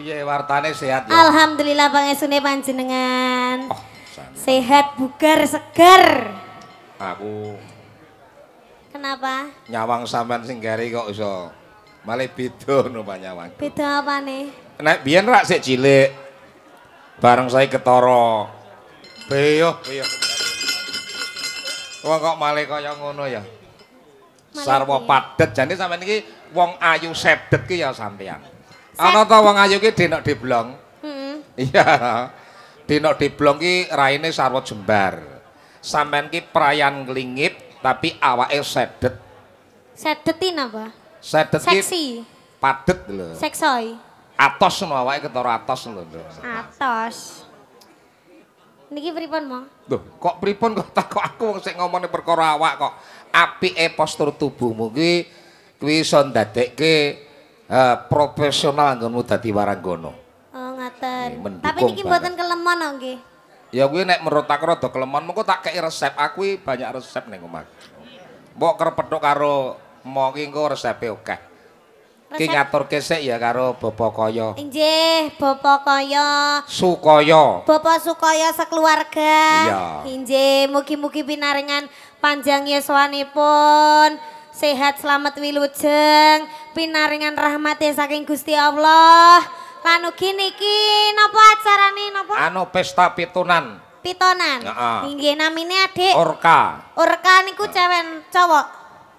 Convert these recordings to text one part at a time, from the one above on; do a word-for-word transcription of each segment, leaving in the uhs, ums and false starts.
Piye wartane sehat ya? Alhamdulillah pangesune panjenengan. Oh, sehat, bugar, segar. Aku Kenapa? nyawang sampean sing gari kok iso malah beda no Pak nyawang. Beda apa nih? Nek biyen rak sik cilik. Bareng saya ketara. Beyo, beyo. Wong kok malah kaya ngono ya. Sarwa padet jane sampean iki wong ayu sedet ki ya sampean. Ana ta wong ayu ki denok diblong? Heeh. Iya. Denok diblong ki raine sarwa jembar. Sampean ki prayan nglingip tapi awake sedet. Sedetin apa? Sedet ki seksi. Padet lho. Seksoi. Atos ngono awake ketara atos lho. Atos. Niki pripun, Mo? Loh, kok pripun kok takok aku wong sing ngomongne perkara awak kok. Apike postur tubuhmu ki kuwi iso ndadekke Uh, profesional anggonmu dadi waranggana. Oh, ngaten. Eh, Tapi niki mboten kelemon kok nggih. Ya kuwi nek menurut aku rada kelemon, mengko tak kei resep. Aku kuwi banyak resep ning omah. Mbok kerepethuk karo mo ki engko resepe akeh. Ki ngaturke sik ya karo Bapak Kaya. Inggih, Bapak Kaya. Sukaya. Bapak Sukaya sekeluarga. Iya. Inggih, mugi-mugi pinaringan panjang yuswanipun. Sehat selamat wilujeng, pinaringan rahmati saking Gusti Allah. Lan ugi niki napa acarane napa? Anu pesta pitunan. Pitonan. Heeh. Nggih namine Adik. Orka. Orka niku cewek cowok.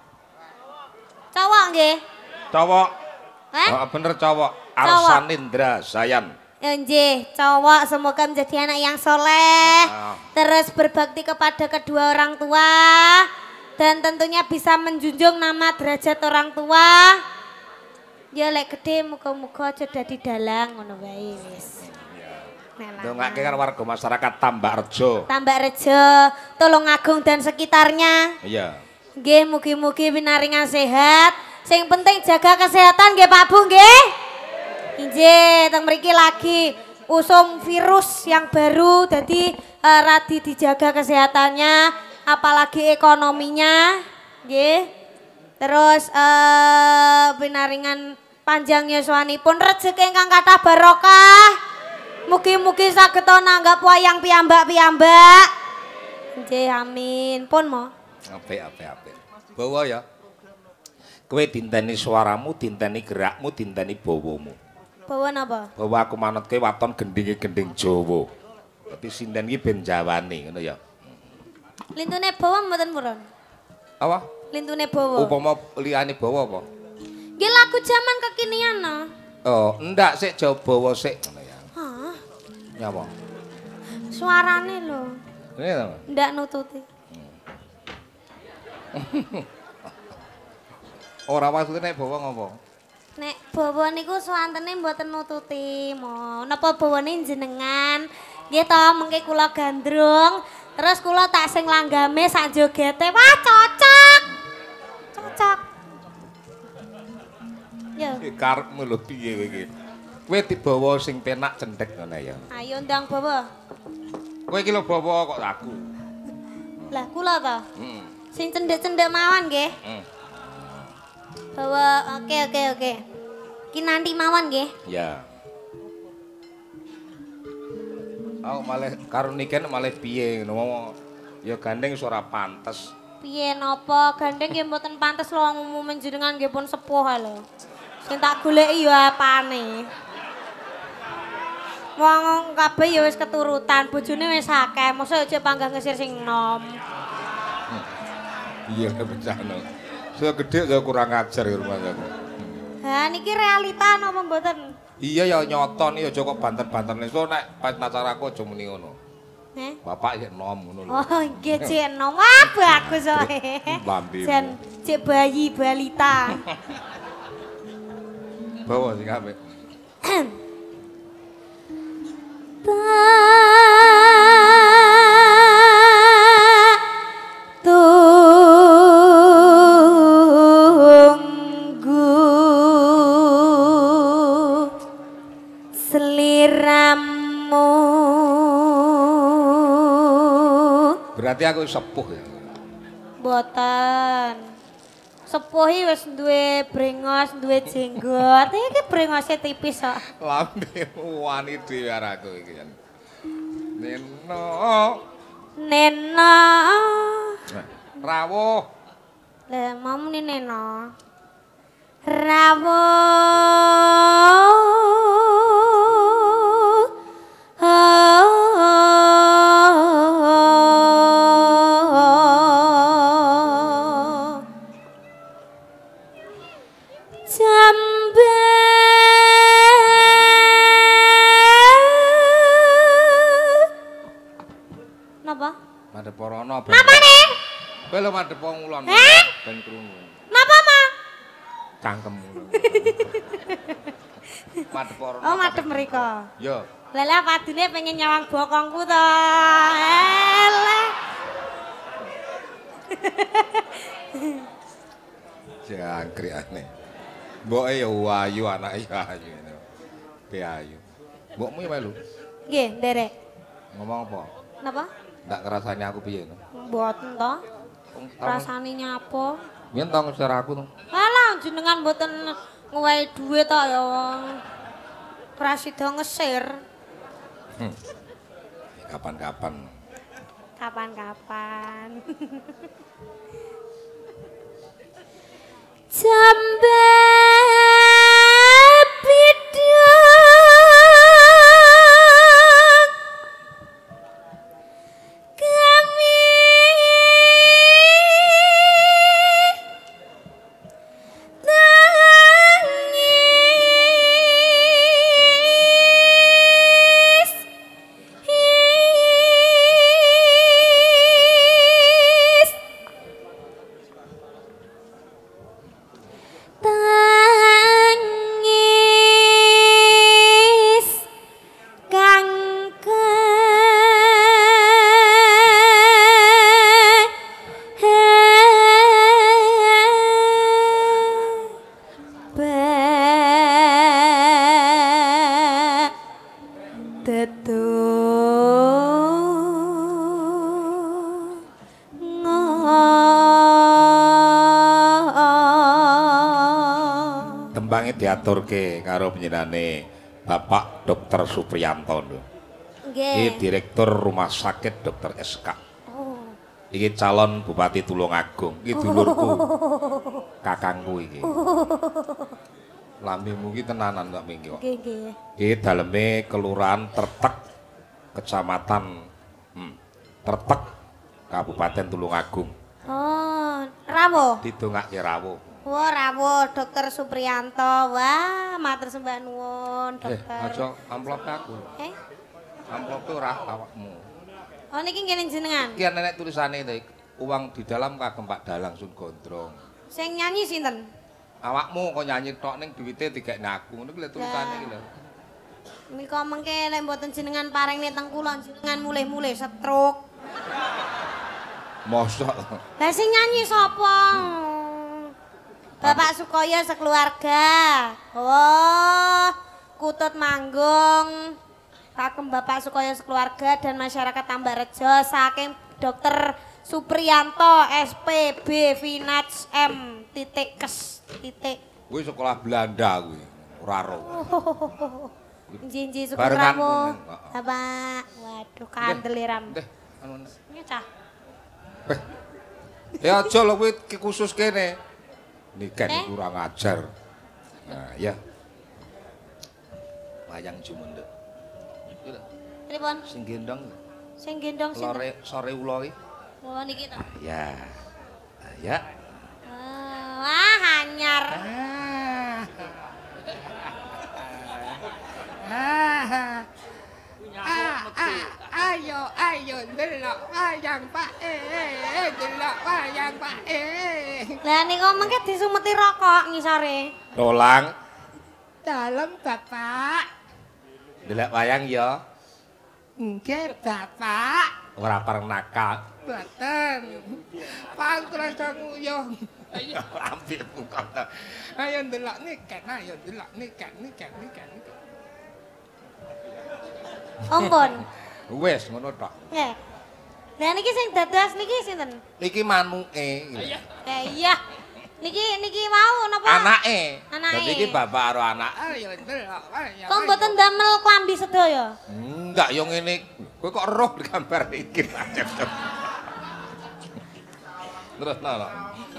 Cowok nggih. Cowok. Eh? Oh, bener cowok. Arsanindra Zayan. Nggih, cowok semoga menjadi anak yang soleh. Ah. Terus berbakti kepada kedua orang tua. Dan tentunya bisa menjunjung nama derajat orang tua. Ya lek gede muga-muga aja dadi dalang ngono wae wis. Ndongake karo warga masyarakat Tambakrejo. Tambakrejo, Tulungagung dan sekitarnya. Iya. Nggih mugi-mugi pinaringan sehat. Sing penting jaga kesehatan nggih Pak Bu nggih. Nggih, teng mriki lagi usung virus yang baru jadi uh, radi dijaga kesehatannya. Apalagi ekonominya, nggih. Terus eh pinaringan panjang yuswanipun rezeki ingkang kathah barokah. Mugi-mugi saged nanggap wayang piyambak-piyambak. Nggih, amin. Pun mo. Apik apik apik. Bawa ya. Kowe dinteni suaramu, dinteni gerakmu, dinteni bawamu. Bawa napa? Bawa aku manutke waton gendinge gending Jawa. Dadi sinden iki ben Jawane ngono ya. Lintune bawa mboten purun. Apa? Lintune bawa. Upama liyane bawa apa? Nggih lagu jaman kekinian no. Oh, ndak sik jauh bawa sik ngono ya. Hah? Nyapa? Suarane lho. Ngene to. Ndak nututi. Ora maksudnya nek bawa ngopo? Nek bawa niku suwantene mboten nututi, Mo. Napa bawane jenengan? Nggih to, mengke kula gandrung. Terus kula tak sing langgame sak jogete. Wah, cocok. Cocok. Ya. Iki karepmu lho piye kowe iki? Kowe dibawa sing penak cendhek ngono ya. Ayo ndang bawa. Kowe iki lho bawa kok aku. Lah kula to. Heeh. Sing cendhek-cendhek mawon nggih. Heeh. Bawa oke oke oke. Ki nanti mawon nggih. Ya. Aku malah karo niken malah piye ngono. Ya gandeng ora pantes. Piye napa gandeng nggih mboten pantes lho umumen jenengan nggih pun sepuh ae lho. Sing tak goleki ya apane. Wong kabeh ya wis keturutan, bojone wis akeh, mosok aja panggah ngesir sing enom. Iya bencana. Saya gede saya kurang ajar ya rumah saya. Ha niki realita napa mboten? Iya ya nyoto nih aja kok banter-banter nih. So nek pas acaraku aja muni ngono. Heh. Bapak ya nom ngono lho. Oh nggih cek enom. Wah bagus wae. Lambe. Jan cek bayi balita. Bawa sing apik. Berarti aku sepuh ya. Boten. sepuh iki wis duwe brengos, duwe jenggot. Iki brengose tipis kok. Lambemu wani dhewe aku iki kan. Neno. Neno. Rawuh. Lah mau muni Neno. Rawuh. Jambe napa? Madhep Rono ben. Napane? Kowe lho madhep wong ulon. Eh? Ben krungu. Napa, Ma? Cangkemmu. Madhep Rono. Oh, madhep mriko. Yo. Lha padune pengen nyawang bokongku to. Eleh. Jangkrik aneh. Mboke ya ayu anake ya ayu. Be ayu. Mbokmu ya melu. Nggih, nderek. Ngomong apa? Napa? Ndak ngrasani aku piye no? Mboten to. Rasane nyapa? Yen tong secara aku to. Alah jenengan mboten ngowahi dhuwit to ya. Prasida ngesir. Hmm. Kapan-kapan. Kapan-kapan. Jambe bidang kami tangis his tangis kang Tembange diaturke karo penjenengane Bapak Dokter Supriyanto. Iki nggih. Direktur Rumah Sakit Dokter S K. Oh. Iki calon Bupati Tulungagung. Iki dulurku. Kakangku iki. Lambemu iki tenanan kok mingki kok. Nggih, nggih. Iki daleme kelurahan Tertek Kecamatan hmm, Tertek Kabupaten Tulungagung. Oh, rawuh. Didongake rawuh. Wah, rawuh Dokter Supriyanto. Wah, matur sembah nuwun, Eh, Dokter. aja amplop aku. Eh, Amplop ora awakmu. oh niki ngene jenengan. Iki nenek tulisane to, uang di dalam kagem Pak Dalang Sun Gondrong. Sing nyanyi sinten? Awakmu kok nyanyi tok ning duwite digekne aku. Ngono kuwi lho tulisane iki lho. Mika mengke lek mboten jenengan paringne teng kula jenengan mulih-mulih stroke. Mosok. Lah sing nyanyi sapa? Bapak Sukoyo sekeluarga. Oh, Kutut Manggung. Kagem Bapak Sukoyo sekeluarga dan masyarakat Tambarejo saking Dokter Supriyanto S P B Vinaj M titik kes titik. Kuwi sekolah Belanda kuwi. Ora ro. Nji-nji syukur Barengan kamu. kuwi. Bapak, waduh kandeliram. Teh, anu. Nyecah. Eh. Ya aja lho kuwi khusus kene. Niken Eh? kurang ajar. Nah, ya. Wayang Jumendek. Iki lho, Pripun? sing gendong. Sing gendong sinten? Lore sore ula iki. Oh niki to. Ya. Ya. Oh, wah anyar. Ah, ah, ah, ayo, ayo, delok wayang Pak eh, delok wayang Pak eh. Lah niku mengke disumeti rokok ngisore. Tolang. Dalem Bapak. Delok wayang ya. Nggih, Bapak. Ora pareng nakal. Mboten. Pangrasa nguyuh. Ayo ambekmu kok. Ayo delok niken, ayo delok niken, niken, niken. niken. Ampun. Wis ngono tok. Nggih. Lah niki sing dados niki sinten? Niki manuke. Eh iya. Niki niki mau napa? Anake. Anake. Dadi iki bapak karo anak. Ayo ndelok. ayo, Kok ayo. mboten damel klambi sedaya? Enggak yo ngene. Kowe kok roh di gambar iki. Terus nana.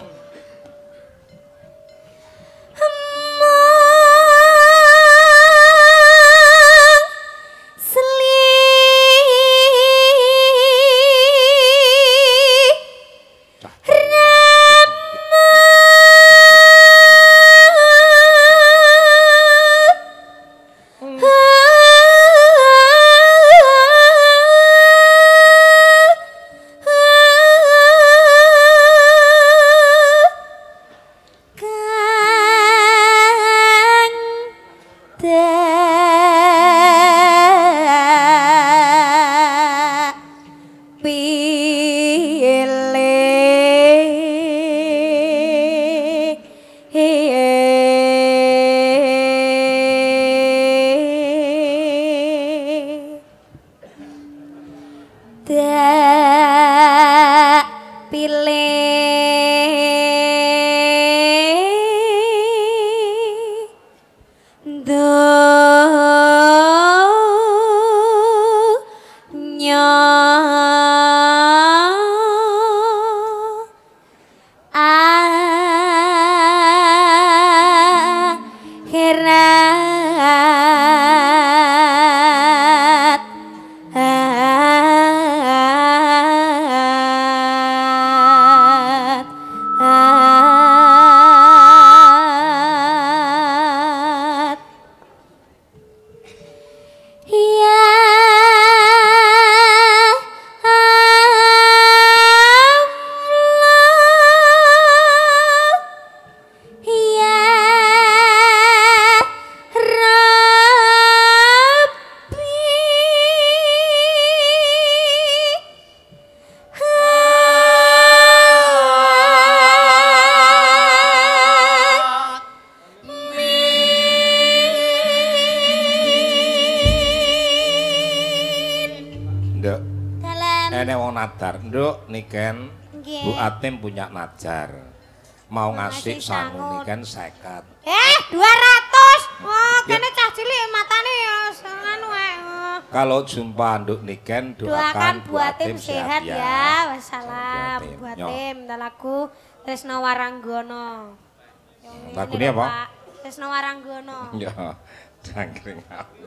Nadar, nduk niken Bu Atim punya najar. Mau ngasih sangu niken seket. Eh, dua ratus. Oh, kene cah cilik matane ya anu ae. Kalau jumpa nduk niken doakan Bu Atim sehat ya. Wassalam Bu Atim, dalaku Tresno Waranggono. Lagune apa? Tresno Waranggono. Ya, jangkring.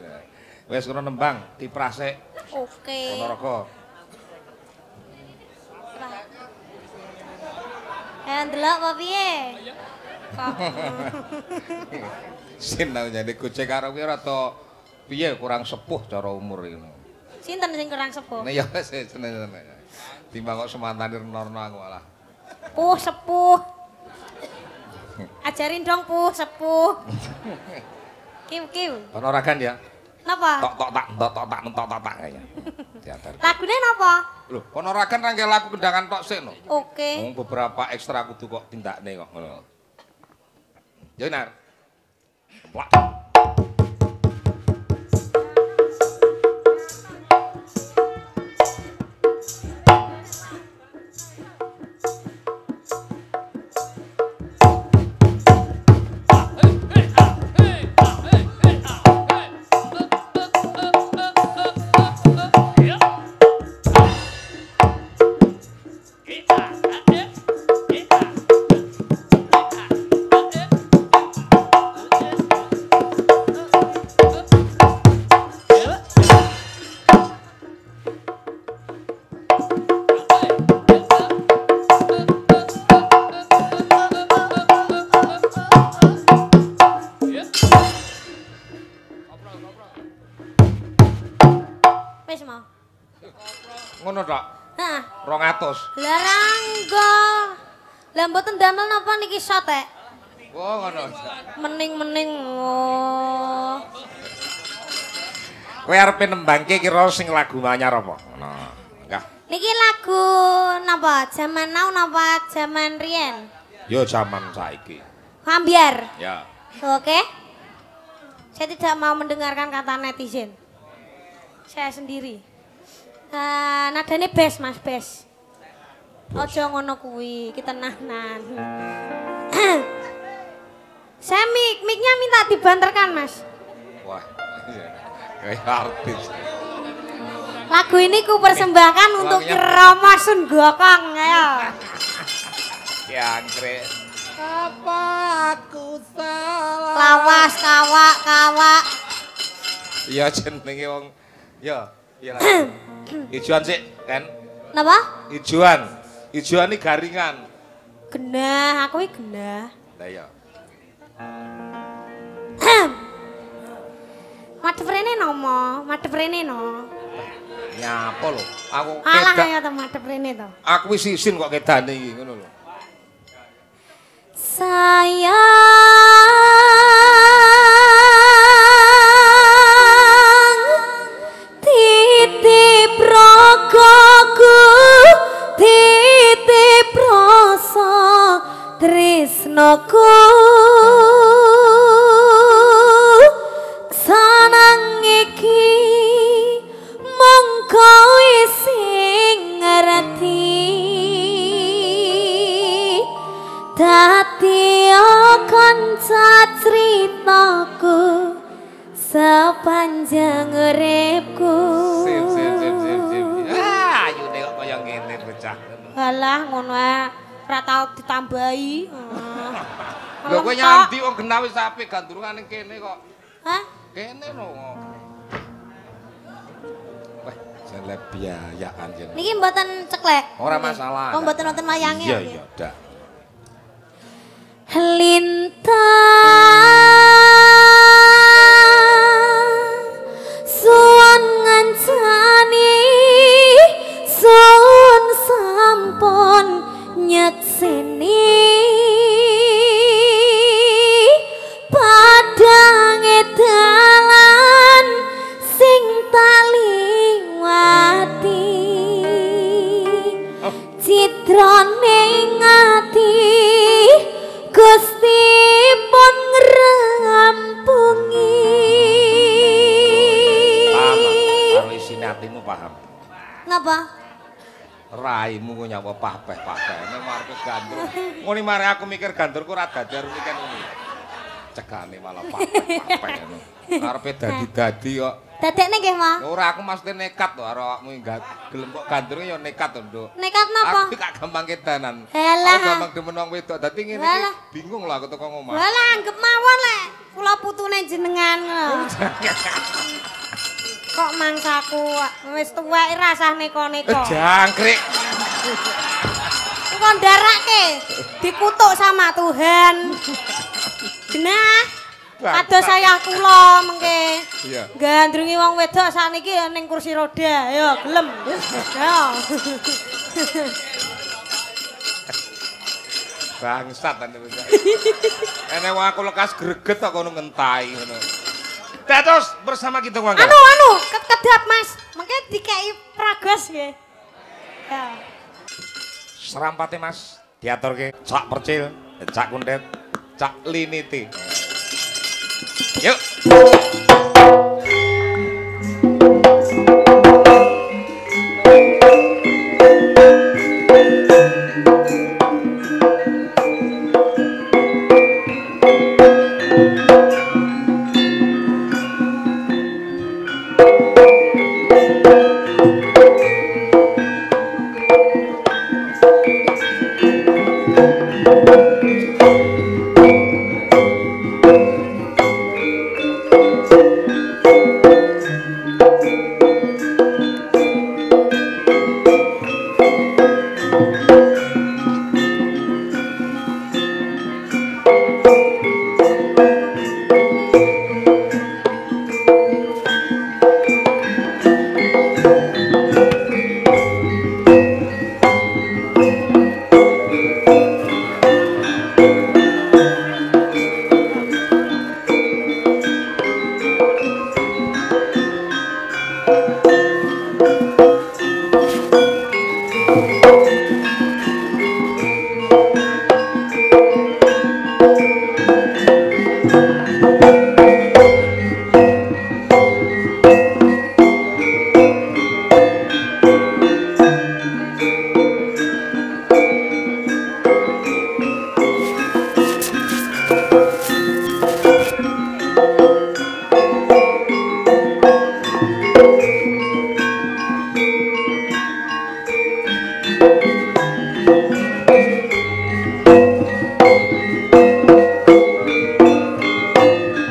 Wes kono nembang diprasik. Oke. Ponorogo. Eh, ndelok apa piye? Kok. Sinau jadi kucing karo kuwi rada piye kurang sepuh cara umur iki. Sinten sing kurang sepuh? Nah ya wis seneng. Timbang kok semantane Renorno aku malah. Puh sepuh. Ajarin dong puh sepuh. Kiu kiu. Ponorogan ya. Napa? Tok tok tak tok tok tak tok tok tak kaya. Teater. Lagune napa? Lho, Ponorogan rangke lagu kendangan tok sik no. Oke. Wong beberapa ekstra kudu kok tindakne kok ngono. Ya Nar. Plak. Ngono tok. Heeh. rong atus. Lah rangga. Lah mboten damel napa niki sotek? Oh ngono. Mening-mening. Oh. Kowe arepe nembangke kira sing lagu anyar apa? Ngono. Enggak. Niki lagu napa? Zaman now napa zaman riyen? Yo zaman saiki. Ambiar. Ya. Oke. Saya tidak mau mendengarkan kata netizen. Saya sendiri. Uh, nadane bes Mas bes. Ojo ngono kuwi, iki tenanan. Saya mic, mic-nya minta dibanterkan, Mas. Wah, kayak artis. Lagu ini ku persembahkan untuk Rama Sunggokong ya. Jangkrik. Apa aku salah? Lawas kawak kawak. Iya jenenge wong. Ya, iya lah. Ijuan sih, kan? Napa? Ijuan. Ijuan ini garingan. Genah, aku iki genah. Lah iya. Madhep rene nomo, madhep rene no. Nyapa lho? Aku Alah kedak. ayo to madhep rene to. Aku wis isin kok kedane iki ngono lho. Sayang titip ragaku titip rasa tresnaku sanang iki mung kowe sing ngerti dadi kanca critaku sepanjang uripku. Sip sip sip sip sip. Ah, ayune kok kaya ngene bocah. Alah ngono ae, ora tau ditambahi. Lho kowe nyandi wong genah wis apik gandrungan ning kene kok. Hah? Kene lho. Wah, jale biayaan jeneng. Niki mboten ceklek. Ora masalah. Oh mboten wonten wayange. Iya iya, dak. Lintang suwon ngancani sun sampun nyekseni padange dalan sing taliwati citrane ngati Gusti pun ngrampungi. Paham, karo isine atimu paham. Ngapa? Raimu ku nyapa pahpeh-pahpeh nek marep gandrung. Ngene mare aku mikir gandrungku ora dadi arep mikir ngono. Cegane malah pahpeh-pahpeh ngono. Karepe dadi-dadi kok. Dadekne nggih, Ma. Ora aku mesti nekat to karo awakmu enggak gelem kok gandrunge ya nekat to, Nduk. Nekat napa? Aku gak gampang kedanan. Halah. Aku gampang demen wong wedok. Dadi ngene Halah. iki bingung lah aku teko ngomah. Walah anggap mawon lek kula putune jenengan lho. Kok mangsaku wis tuwek rasah neko-neko. Jangkrik. Kok ndarake dikutuk sama Tuhan. Genah. Kados saya kula mengke. Iya. Gandrungi wong wedok sakniki ning kursi roda. Ayo gelem. Ayo. Bangsat ane bocah. Ene wong aku lekas greget kok kono ngentahi ngono. Terus bersama kita wong. Anu anu kedap Mas. Mengke dikei pragos nggih. Ya. Serampate Mas diaturke cak percil, cak kundet, cak liniti. Yuk.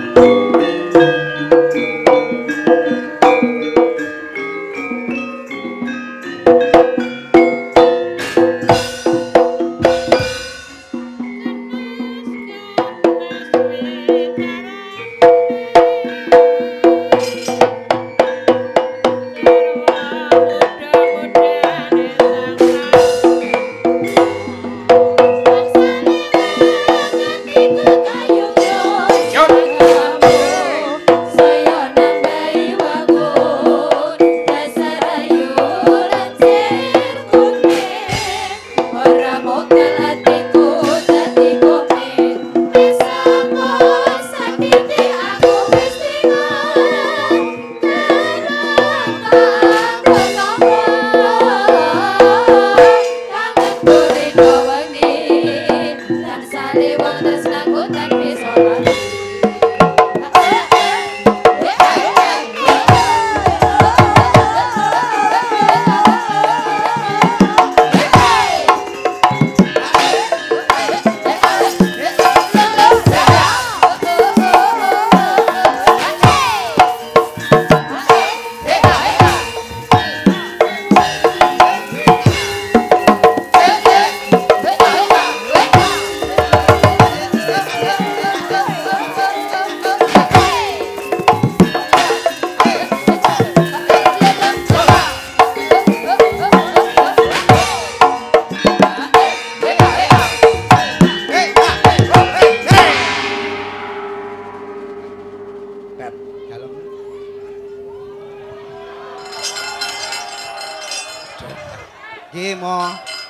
Nggih, Mo.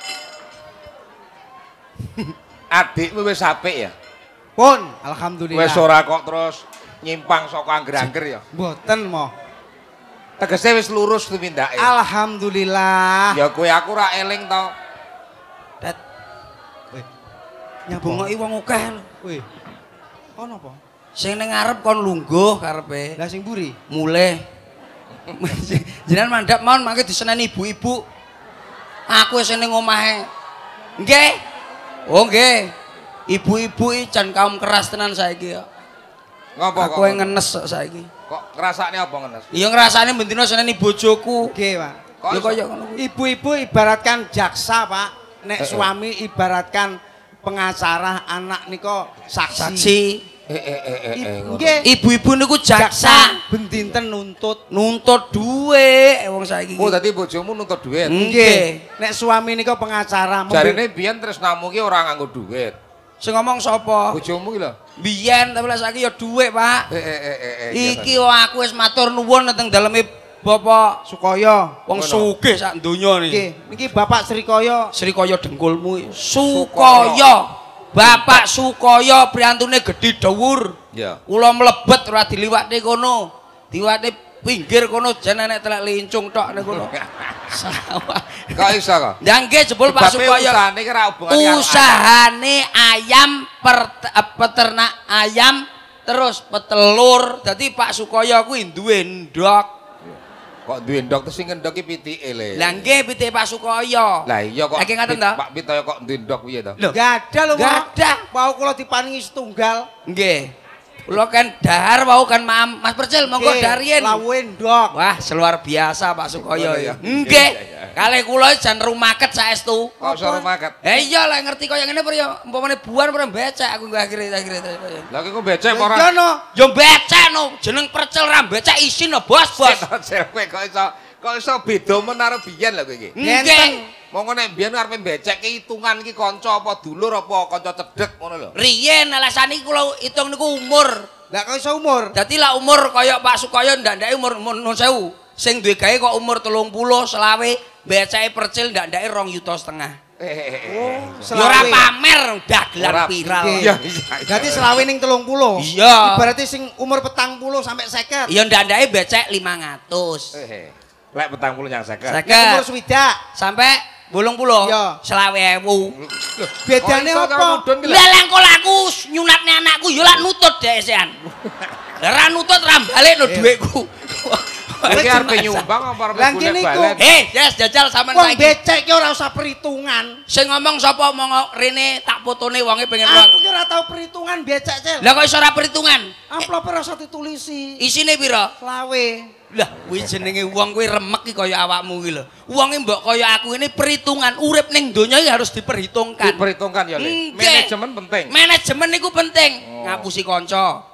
Adikmu wis apik ya? Pun, alhamdulillah. Wis ora kok terus nyimpang saka angger-angger ya? Mboten, Mo. Tegese wis lurus tumindake. Alhamdulillah. Ya kowe aku ora eling to. Dat. Weh. Nyabungoki wong akeh lho. Weh. Ono apa? Sing ning ngarep kon lungguh karepe. Lah sing mburi? Mulih. Jenengan mandhap mawon mangke diseneni ibu-ibu. Aku wis ning omahe. Nggih. Oh nggih. Ibu-ibu iki jan kaum keras tenan saiki ya. Ngopo kok? Aku ngenes kok saiki. Kok ngrasakne apa ngenes? Iya ngrasane bendina seneni bojoku. Nggih, Pak. Ya kaya ngono kuwi. Ibu-ibu ibaratkan jaksa, Pak. Nek Eh, eh. suami ibaratkan pengacara, anak nika saksi. Saksi. Eh eh eh eh. eh, ngono. Nggih. Ibu-ibu niku jaksa. Bendinten nuntut. Nuntut dhuwit wong saiki. Oh dadi bojomu nuntut dhuwit. Nggih. Nek suami nika pengacara, mobil- Jarine biyen tresnamu ki ora nganggo dhuwit. Sing ngomong sapa? Bojomu ki lho. Biyen tapi lek saiki ya dhuwit, Pak. Eh eh eh eh. eh, Iki wong aku wis matur nuwun teng daleme Bapak Sukoyo. wong Ngono. sugih sak donya Nggih, niki. niki Bapak Srikaya. Srikaya dengkulmu. Sukaya. Bapak Sukaya priyantune gedhi dhuwur. Ya. Kula mlebet ora diliwati kono. Diwati pinggir kono jan enek telek lincung tok ning kono. Sawah. Kok iso kok? Ya nggih jebul Pak Sebabe Sukaya. usahane ki ora hubungan karo Usahane ayam per- eh, peternak ayam terus petelur. Dadi Pak Sukaya kuwi duwe ndok. kok duwe ndok terus sing ngendok ki pitike le. Lah nggih pitike Pak Sukaya. Lah iya kok. Lagi ngaten ta? Pak Pitoyo kok duwe ndok piye to? Lho, Gadah lho, Mo. gadah. Mau kula diparingi setunggal. Nggih. Kula kan dahar wau kan Mam- Mas Percil monggo Nggih, darien. lawuhe ndok. Wah, luar biasa Pak Sukaya ya. Iya, Nggih. iya, iya. Kalih kula jan rumaket saestu. Kok iso rumaket? Eh iya lah ngerti kaya ngene apa ya umpamane buan ora becek aku nggak akhire akhire. Lah ki kok becek apa ora? Iya no. Ya becek no, jeneng Percil ra becek isin no bos bos. Kowe kok iso kok iso beda men karo biyen lho kowe iki. Nggih. Monggo nek biyen arepe becek ki hitungan iki kanca apa dulur apa kanca cedhek ngono lho. Riyen alasane iku kula hitung niku umur. Lah kok iso umur? Dadi lah umur kaya Pak Sukaya ndak-ndake umur nun sewu. Sing duwe gawe kok umur telung puluh selawe, beceke Percil ndak-ndake rong yuta setengah. Eh, Ya ora pamer dagelan Ora viral. Iya, iya. Berarti selawe ning telung puluh. Iya. Ibaratnya sing umur petang puluh sampai seket. Ya ndak-ndake becek limang atus. Eh, lek petang puluh yang seket. Umur Seket swidak. sampai bolong puluh. Iya. Selawe ewu. Loh, bedane Kok iso karo apa? mudun ki lho? Lah lek kok laku nyunatne anakku ya lak nutut dhek sean. Lah ra nutut ra balik no dhuwitku. Iki arep nyumbang apa arep Lah, golek kene iku. balen? Eh, yes jajal sampean Wong saiki. becek ki ora usah perhitungan. Sing ngomong sapa monggo rene tak fotone wonge pengen Aku ki ora tau perhitungan becek, Cil. Lah kok iso ora perhitungan? Amplop ora usah ditulisi. Isine pira? Lawe. Lah kuwi jenenge wong kuwi remek ki kaya awakmu ki lho. Wonge mbok kaya aku ini perhitungan urip ning donya iki harus diperhitungkan. Diperhitungkan ya, Le. Manajemen penting. Manajemen niku penting. Ngapusi kanca.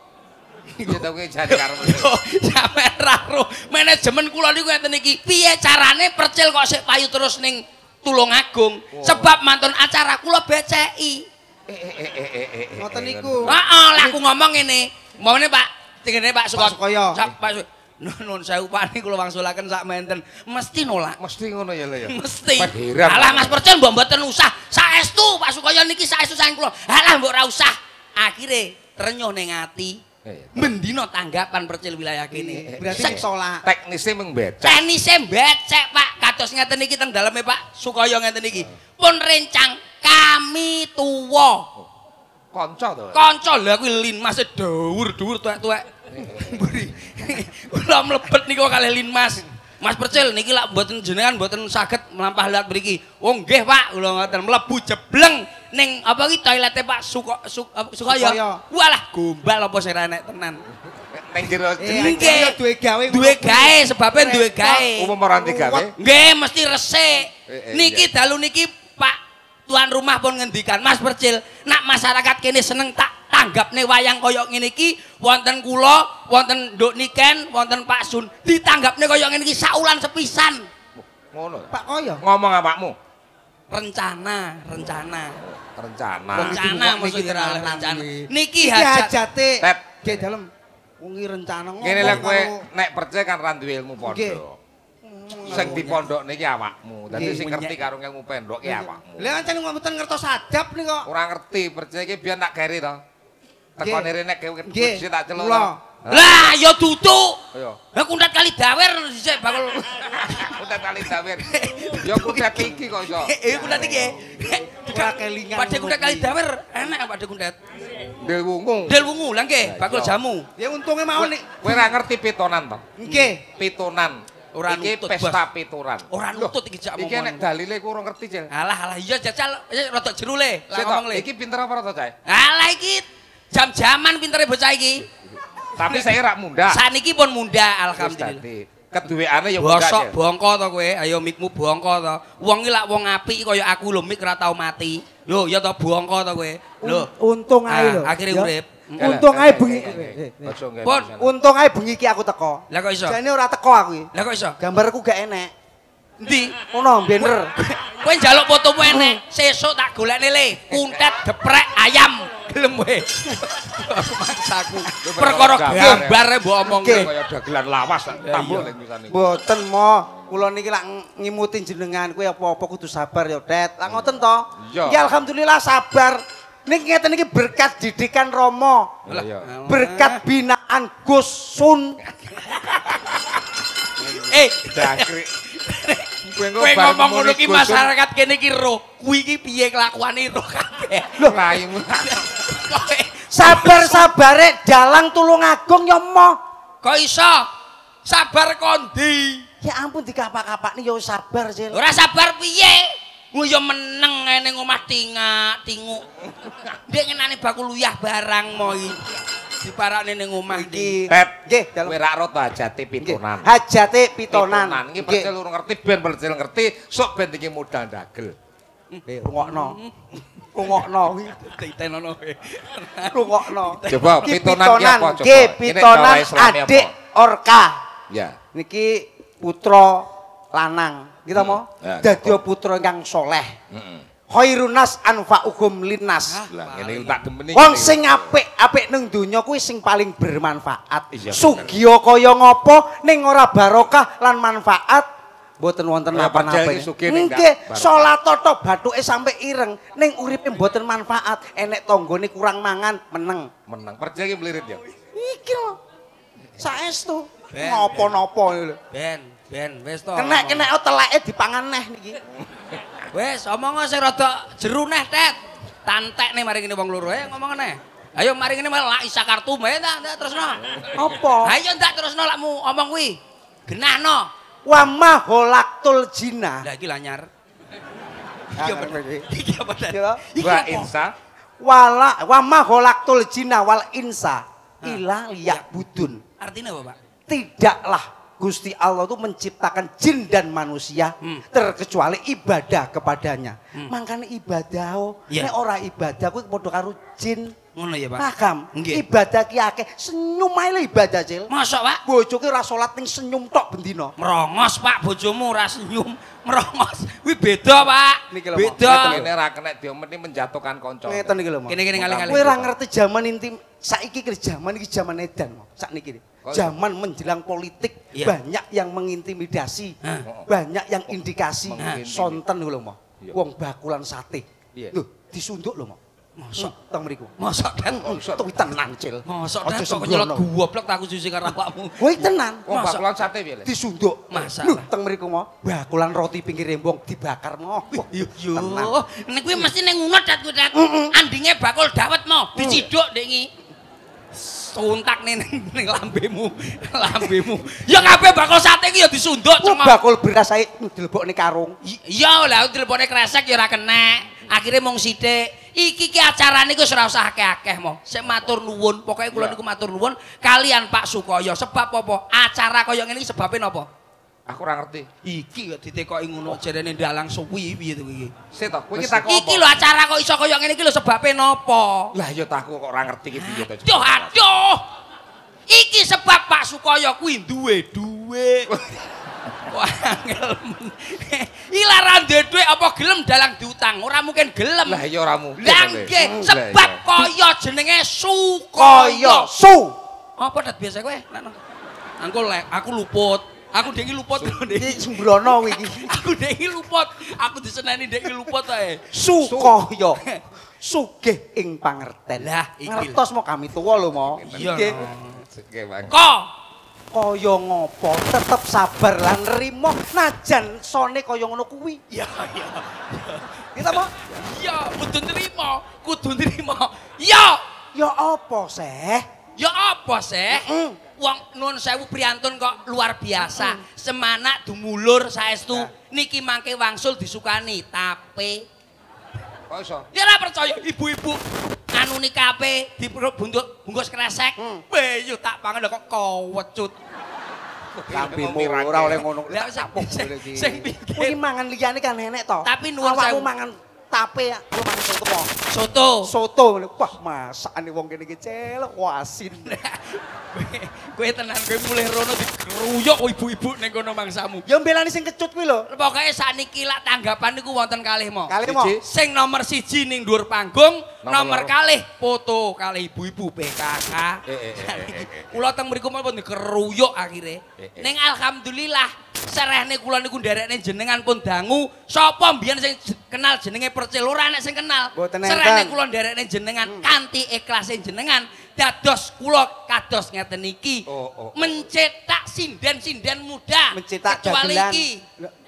Ya to kuwi jane karo. Sampeyan ra ro. Manajemen kula niku ngeten iki. Piye carane percil kok sik payu terus ning Tulungagung? Sebab mantun acara kula beceki. Eh eh eh eh eh. Ngoten niku. Heeh, lah aku ngomong ngene. Momene Pak, tingene Pak Sukoyo. Pak Sukoyo. Pak Sukoyo. Nun sewu pani kula wangsulaken sak menten. Mesti nolak. Mesti ngono ya, Le ya. Mesti. Heran. Alah Mas Percil mbok mboten usah. Saestu Pak Sukoyo niki saestu saking kula. Alah mbok ora usah. Akhire renyuh ning ati. Mendino tanggapan Percil wilayah kene. Berarti tolak. Teknise mung becek. Teknise becek Pak. Kados ngeten iki teng daleme Pak Sukoyo ngeten iki. Pun rencang kami tuwa. Kanca to. Kanca lha kuwi linmas dhuwur-dhuwur tuwek-tuwek. Mburi. Kula mlebet niku kalih linmas. Mas Percil niki lak mboten jenengan mboten saged mlampah lihat mriki. Oh nggih Pak, kula ngoten mlebu jebleng ning apa iki toilete Pak Suko Sukoyo. Walah gombal apa sing ra enek tenan. Ning jero Nggih duwe gawe. duwe gawe sebabe duwe gawe. umum ora digawe. Nggih mesti resik. Niki dalu niki Pak tuan rumah pun ngendikan Mas Percil, nak masyarakat kene seneng tak tanggapne wayang koyok ngene iki wonten kula, wonten Nduk Niken, wonten Pak Sun, ditanggapne koyok ngene iki saulan sepisan. Ngono. Pak Koyo. Ngomong apakmu? Rencana, rencana. Rencana. Rencana maksudnya adalah rencana. Niki Iki hajat. hajate. Tet. Nggih dalem. Wong iki rencana ngomong. Ngene lek kowe karo- nek percaya kan ra duwe ilmu Nggih. pondok. Sing di pondok niki awakmu. Dadi Nggih. sing ngerti karo ilmu pondok ki awakmu. Lah ancen mboten ngertos adab nih kok. Ora ngerti percaya iki biyen tak geri to. Tekone rene nek kowe Nggih. tak celuk. Kula. Lah ya duduk. Ayo. Lah kundat kali dawer dhisik bakul. Udah kali dawer. Ya kudat iki kok iso. Eh kundat iki. Ora kelingan. Padhe kundat kali dawer enak padhe kundat. Ndel wungu. Del wungu lah nggih, bakul jamu. Ya untunge mawon nih. Kowe ora ngerti pitonan to? Nggih. Pitonan. Ora iki nutut, pesta pituran. Ora nutut iki jak Iki nek dalile ku ora ngerti, Cil. Alah alah iya jajal rada jeru le. Lah Sik to, ngomong le. iki pinter apa to, Cai? Alah iki jam-jaman pintere bocah iki. Tapi saya rak munda. Saniki pun munda Wis alhamdulillah. dadi keduweane ya munda. Bosok Cil. bongko to kowe, ayo mikmu bongko to. Wong iki lak wong apik kaya aku lho mik ora tau mati. Lho ya to bongko to kowe. Lho. Untung ae lho. Akhire Ya. urip. Untung ae bengi. Aja nggih. Pun. Untung ae bengi iki aku teko. Lah kok iso? Jane ora teko aku iki. Lah kok iso? Gambarku gak enek. Endi? Ngono bener. Kowe njaluk fotomu enek, sesuk tak golekne le. Kuntet geprek ayam. Gelem kowe. Maksaku. Perkara gambare mbok omongke. Kaya dagelan lawas tambah ning misane. Mboten mo. Kula niki lak ngimutin jenengan kuwi apa-apa kudu sabar ya, Det. Lah ngoten to. Iya. Ya alhamdulillah sabar. Niki ngeten iki berkat didikan Rama. Iya. Berkat binaan Gus Sun. Eh, Jangkrik. Kowe kowe ngomong ngono ki masyarakat kene iki roh. Kuwi iki piye kelakuane roh kabeh. Lho, raimu. Kowe Sabar-sabare dalang Tulungagung ya mo. kok iso? Sabar kondi. Ya ampun dikapak-kapak nih ya sabar, Cil. Ora sabar piye? Ku ya meneng ae ning omah tingak, tinguk. Ndek ngenane bakul uyah barang mo iki. Diparakne ning omah iki. Tet. Nggih, dalem. Kowe rak ro to hajate pitonan. Hajate pitonan. Iki Nggih. percil urung ngerti ben percil ngerti sok ben iki modal dagel. Eh, rungokno. Rungokno kuwi. Ditenono kowe. Rungokno. Coba Iki pitonan ki apa coba? Nggih, Ini pitonan cara Islami adik apa? Orka. Ya. Niki putra lanang. Kita mau Ya, dadi putra ingkang soleh. Heeh. Khairunas anfa'uhum linnas. Lah ngene tak demeni. Wong sing apik-apik ning donya kuwi sing paling bermanfaat. Iya, bener. Sugiya kaya ngopo ning ora barokah lan manfaat mboten wonten Ya, napa-napa. padahal iki sugih ning Nggih, barokah. salat toto bathuke sampe ireng ning uripe mboten manfaat. Enek tanggane kurang mangan meneng. menang. Percaya iki melirit ya. Iki lho. Saestu. Ben, Napa-napa lho. Ben, ben wis to. Kenek-kenek teleke dipangan neh niki. Wis omong sing rada jeru neh, Tet. Tantekne mari ngene wong loro, eh ngomong neh. Ayo mari ngene malah isa kartu bae ta, tresno. Apa? Ayo ndak terusno lakmu omong kuwi. Genahno. Wa ma khalaqtul jinna. Lah iki lanyar. Iki apa tadi? Iki apa tadi? Wa insa wala wa ma khalaqtul jinna wal insa illa liya'budun. Artinya apa, Pak? Tidaklah Gusti Allah itu menciptakan jin dan manusia hmm. terkecuali ibadah kepadanya. Hmm. Makanya ibadah oh, yeah. nek ora ibadah kuwi padha karo jin. Ngono ya, Pak. Paham? Ibadah ki akeh, senyum ae lho ibadah, Cil. Mosok, Pak? Bojoke ora salat ning senyum tok bendina. Merongos, Pak, bojomu ora senyum, merongos. Kuwi beda, Pak. Beda. Kene ra kenek diomeni menjatuhkan kanca. Ngeten iki lho, Mas. Kene-kene ngalih-ngalih. Kowe ora ngerti zaman intim saiki ki zaman iki zaman edan, sakniki. Zaman menjelang politik iya. banyak yang mengintimidasi, Hah. banyak yang indikasi. Hah. Sonten lho, Mas. Wong bakulan sate. Iya. Lho, disunduk lho, Mas. Mosok teng mriku. Mosok dan tuwi tenan, Cil. Mosok dan kok nyelot goblok tak aku susi karo awakmu. Kowe tenan. Wong bakulan sate piye, Le? Disunduk. Masalah. Lho, teng mriku, Mas. Bakulan roti pinggir rembong dibakar, Mas. Yo yo. Nek kuwi mesti ning ngono dat kuwi dat. Andinge bakul dawet, Mas. Diciduk ndek iki. Suntak ning ning lambemu, lambemu. Ya kabeh bakul sate iki ya disunduk, Cuma bakul beras ae dilebokne karung. Iya lah dilebokne kresek ya ora kenek. Akhire mung sithik. Iki ki acarane iku ora usah akeh-akeh mo. Sik matur nuwun, pokoke kula niku matur nuwun kalian Pak Sukoyo. Sebab apa? Acara kaya ngene iki sebabe napa? Aku ora ngerti. Iki kok ditekoki ngono jarene ndalang suwi piye to iki? Sik to, kowe iki takok apa? Iki lho acara kok iso kaya ngene iki lho sebabe napa? Lah ya takku kok ora ngerti iki piye to. Aduh, aduh. Iki sebab Pak Sukoyo kuwi duwe dhuwit. Wah, angel. Ilaran duwe dhuwit apa gelem dalang diutang? Ora mungkin gelem. Lah iya ora mungkin. Lah nggih, sebab kaya jenenge Sukoyo. Sukoyo. Su. Apa dat biasa kowe? Aku aku luput. Aku dek iki luput iki sembrono iki. Aku dek iki luput. Aku diseneni dek iki luput ae. Sukoyo. Sugih ing pangerten. Lah iki. Ngertos mo kami tuwa lho mo. Iya. Oke, Bang. Ko kaya ngopo tetep sabar lan nrimo najan sone kaya ngono kuwi. Iya, iya. Kita mo? Iya, kudu nrimo, kudu nrimo. Iya. Ya apa seh? Ya apa seh? Wong nuwun sewu priyantun kok luar biasa. Semanak dumulur saestu niki mangke wangsul disukani, tapi kok iso? Ya ora percaya ibu-ibu anu nikape dibungkus bungkus kresek. Beyo tak pangan kok kewecut. Lambimu ora oleh ngono. Lah sing pikir. Kuwi mangan liyane kan enek to. Tapi nuwun awakmu sewu mangan tape lu mangan soto po. Soto. Soto ngene. Wah, masakane wong kene iki celok asin. Kowe tenan kowe mulih rono dikeruyuk ibu-ibu ning kono mangsamu. Ya mbelani sing kecut kuwi lho. Pokoke sakniki lak tanggapan niku wonten kalih mo. Kalih mo. Sing nomor siji ning dhuwur panggung, nomor kalih foto kalih ibu-ibu P K K. Kula teng mriku pun dikeruyuk akhire. Ning alhamdulillah serehne kula niku nderekne jenengan pun dangu. Sapa mbiyen sing kenal jenenge Percil ora nek sing kenal. Serehne kula nderekne jenengan kanthi ikhlase jenengan. Dados kula kados ngeten iki oh, oh, oh. mencetak sinden-sinden muda mencetak kecuali dagelan iki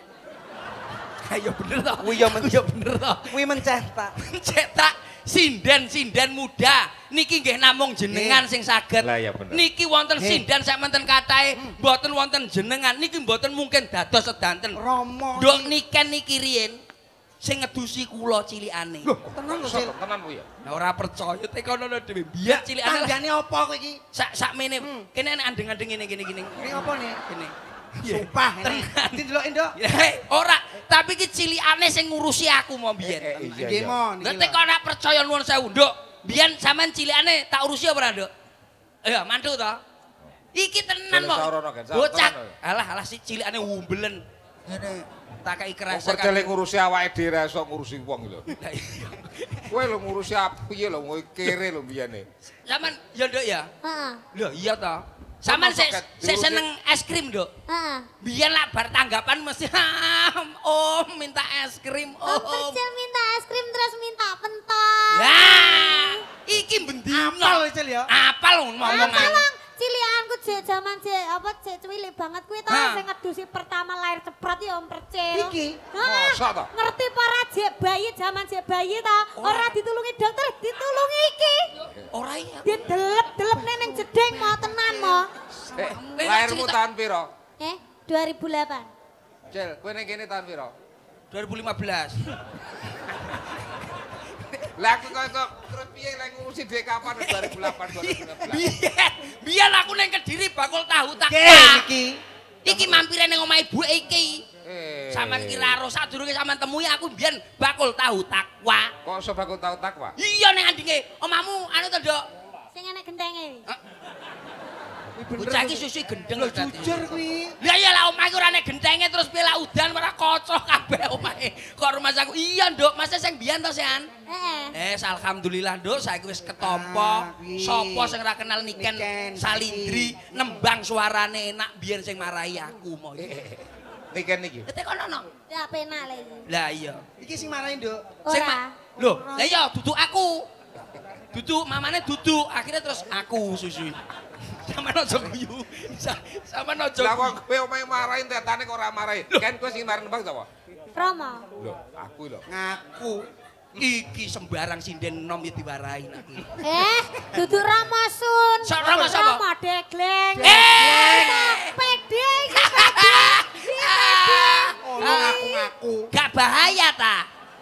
ayo bener toh kuwi ya men ya bener toh kuwi mencetak mencetak sinden-sinden muda niki nggih namung jenengan sing saged ya niki wonten sinden sak menten katahe mboten wonten jenengan niki mboten mungkin dados sedanten Rama ndok niken niki riyen sing ngedusi kula cilikane. Lho, tenan kok tenan ku ya. Nah ora percaya tekono dhewe. Biyen cilikane. Tanggane apa kowe iki? Sak sakmene kene nek andeng-andeng ngene gini gini. Ini apa nih? Kene. Sumpah ini. Dideloki, Nduk. Hei, ora, tapi iki cilikane sing ngurusi aku mau biyen. Nggih, Mon. Lah tekono nek percaya nuwun sewu, Nduk. Biyen sampean cilikane tak urusi apa ora, Nduk? Ya, mantu to. Iki tenan mo. Bocah. Alah, alah si cilikane wumbelen. Ngene. Tak kei kresek. Percele ngurusi awake dhewe iso ngurusi wong lho. Kowe lho ngurusi piye lho, kowe kere lho biyene. Saman ya Nduk ya? Heeh. Lho iya to. Saman sik sik seneng es krim, Nduk. Heeh. Biyen lak bar tanggapan mesti Om minta es krim. Om. Percil minta es krim terus minta pentol. Lah, iki bendino. Apal Cil ya? Apal ngomong. Cilianku jek jaman jek apa jek cilik banget kuwi to sing ngedusi pertama lahir ceprat ya Om Percil. Iki. Masa to? Ngerti para jek bayi jaman jek bayi to ora ditulungi dokter ditulungi iki. Ora iya. Didelep-delep ning jedeng mau tenan mau. Lahirmu tahun piro? Eh, dua ribu delapan. Cil, kowe ning kene tahun piro? dua ribu lima belas. Lah aku kok kok terus piye lek ngurusi dhewe kapan dua ribu delapan dua ribu sembilan belas? Biyen, biyen aku ning Kediri bakul tahu tak. Iki Iki mampire ning omah ibu iki. Eh. Saman kira ro sadurunge sampean temui aku biyen bakul tahu takwa. Kok iso bakul tahu takwa? Iya ning andinge omahmu anu to, Nduk. Sing enek gentenge. Bocah iki susu gendeng lho jujur kuwi. Lah iya lah omah iku ora nek gentenge terus piye lah udan ora kocok kabeh omahe. Kok rumah aku iya, Nduk, masa sing biyen to, Sean? Heeh. Eh, alhamdulillah, Nduk, saiki wis ketompo. Ah, kuwi. Sapa sing ora kenal Niken Niken, Salindri, nembang suarane enak biyen sing marahi aku mau iki. Niken iki. Ketek kono no. Ya penak lho iki. Lah iya. Iki sing marahin, Nduk. Sing Ora. ma- Lho, lah iya duduk aku. Duduk mamane duduk, akhirnya terus aku susui. Sama aja guyu. Sama aja. Lah kok kowe omahe marahin tetane kok ora marahi. Kan kowe sing marahin nembang sapa? Romo. Lho, aku lho. Ngaku iki sembarang sinden nom ya diwarahi aku. Eh, duduk Romo Sun. Sok Romo sapa? Romo Degleng. Eh! Pede iki pede. Oh, ngaku-ngaku. Gak bahaya ta?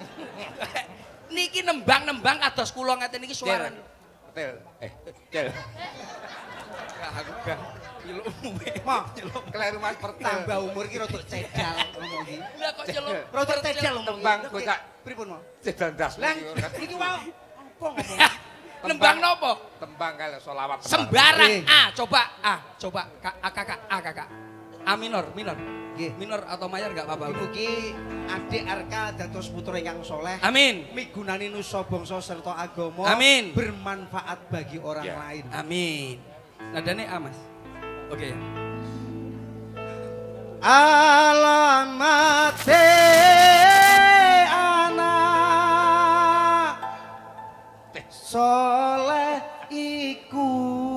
Niki nembang-nembang kados kula ngeten iki suara. Tel. Eh, Cil. Aku gak ilmu. Mo, Kleru Mas Pertel. tambah umur ki rada cedal ngomong iki. Lah kok celuk. Rada cedal ngomong. Tembang bocah. Pripun, Mo? Cedal ndas. Lah, iki wae apa ngomong? Nembang nopo? Tembang kali selawat. Sembarang. Eh. A, coba. A, coba. K, A, kakak. A, kakak. A minor, minor. Nggih. Minor atau mayor gak apa-apa. Ibu ki adik Arka dados putra ingkang soleh. Amin. Migunani nusa bangsa serta agama. Amin. Bermanfaat bagi orang Ya. lain. Amin. Nadane A, Mas. Oke. Alamat anak soleh iku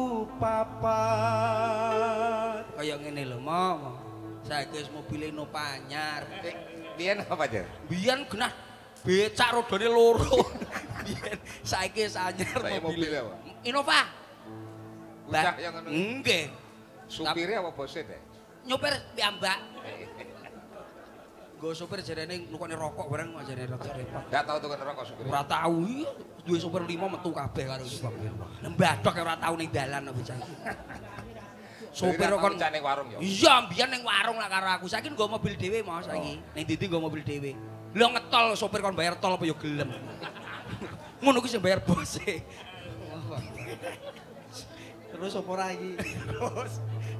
papat. Kayak ngene lho, Mom. Saiki wis mobile no panyar. Biyen apa aja? Biyen genah becak rodone loro. Biyen saiki wis anyar Saya mobil mobile. apa? Innova. Bocah yang ngono. Nggih. Supire apa bose deh? Nyopir piyambak. Nggo sopir jarene nukone rokok bareng jarene rada repot. Enggak tahu tukang rokok supire. Ora tau iki duwe sopir lima metu kabeh karo iki. Nembadok ora tau ning dalan bocah iki. Sopir kon ning warung ya. Iya, mbiyen ning warung lah karo aku. Saiki nggo mobil dhewe Mas saiki. Ning ndi nggo mobil dhewe. Lho ngetol sopir kon bayar tol apa ya gelem. Ngono kuwi sing bayar bose. Terus apa ora iki? Terus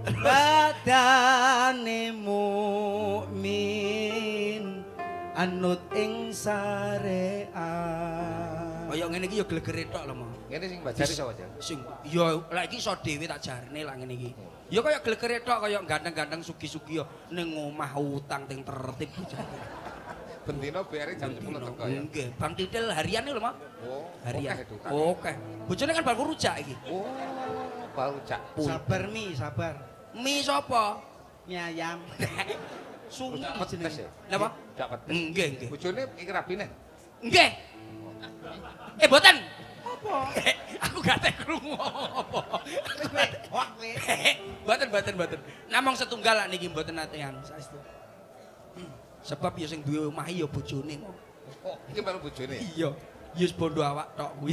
badane mukmin anut ing syariat. Kaya ngene iki ya glegere tok lho, Mas. Ngene sing bajari sapa aja? Sing ya lek iki iso dhewe tak jarne lah ngene iki. Ya kaya glegere tok kaya ganteng-ganteng sugi-sugi ya ning omah utang ting tertib bocah. Bendino bayare jam sepuluh teko ya. Nggih, Bang Titil harian iki lho, Mas. Oh, Harian. oke, Dutan. Oke. Bojone kan baru rujak iki. Oh, bau cak. Sabar mi, sabar. Mi sapa? Mie ayam. Sumi Pedes jenenge. ya? Napa? Cak pedes. Nggih, nggih. Bojone iki rabine. Nggih. Eh, boten. Apa? Aku gak teh krungu apa. Wah, kowe. Boten, boten, boten. Namung setunggal lah niki mboten natean saestu. Sebab ya sing duwe omah ya bojone. Oh, iki baru bojone. Iya. Ya wis bondo awak tok kuwi.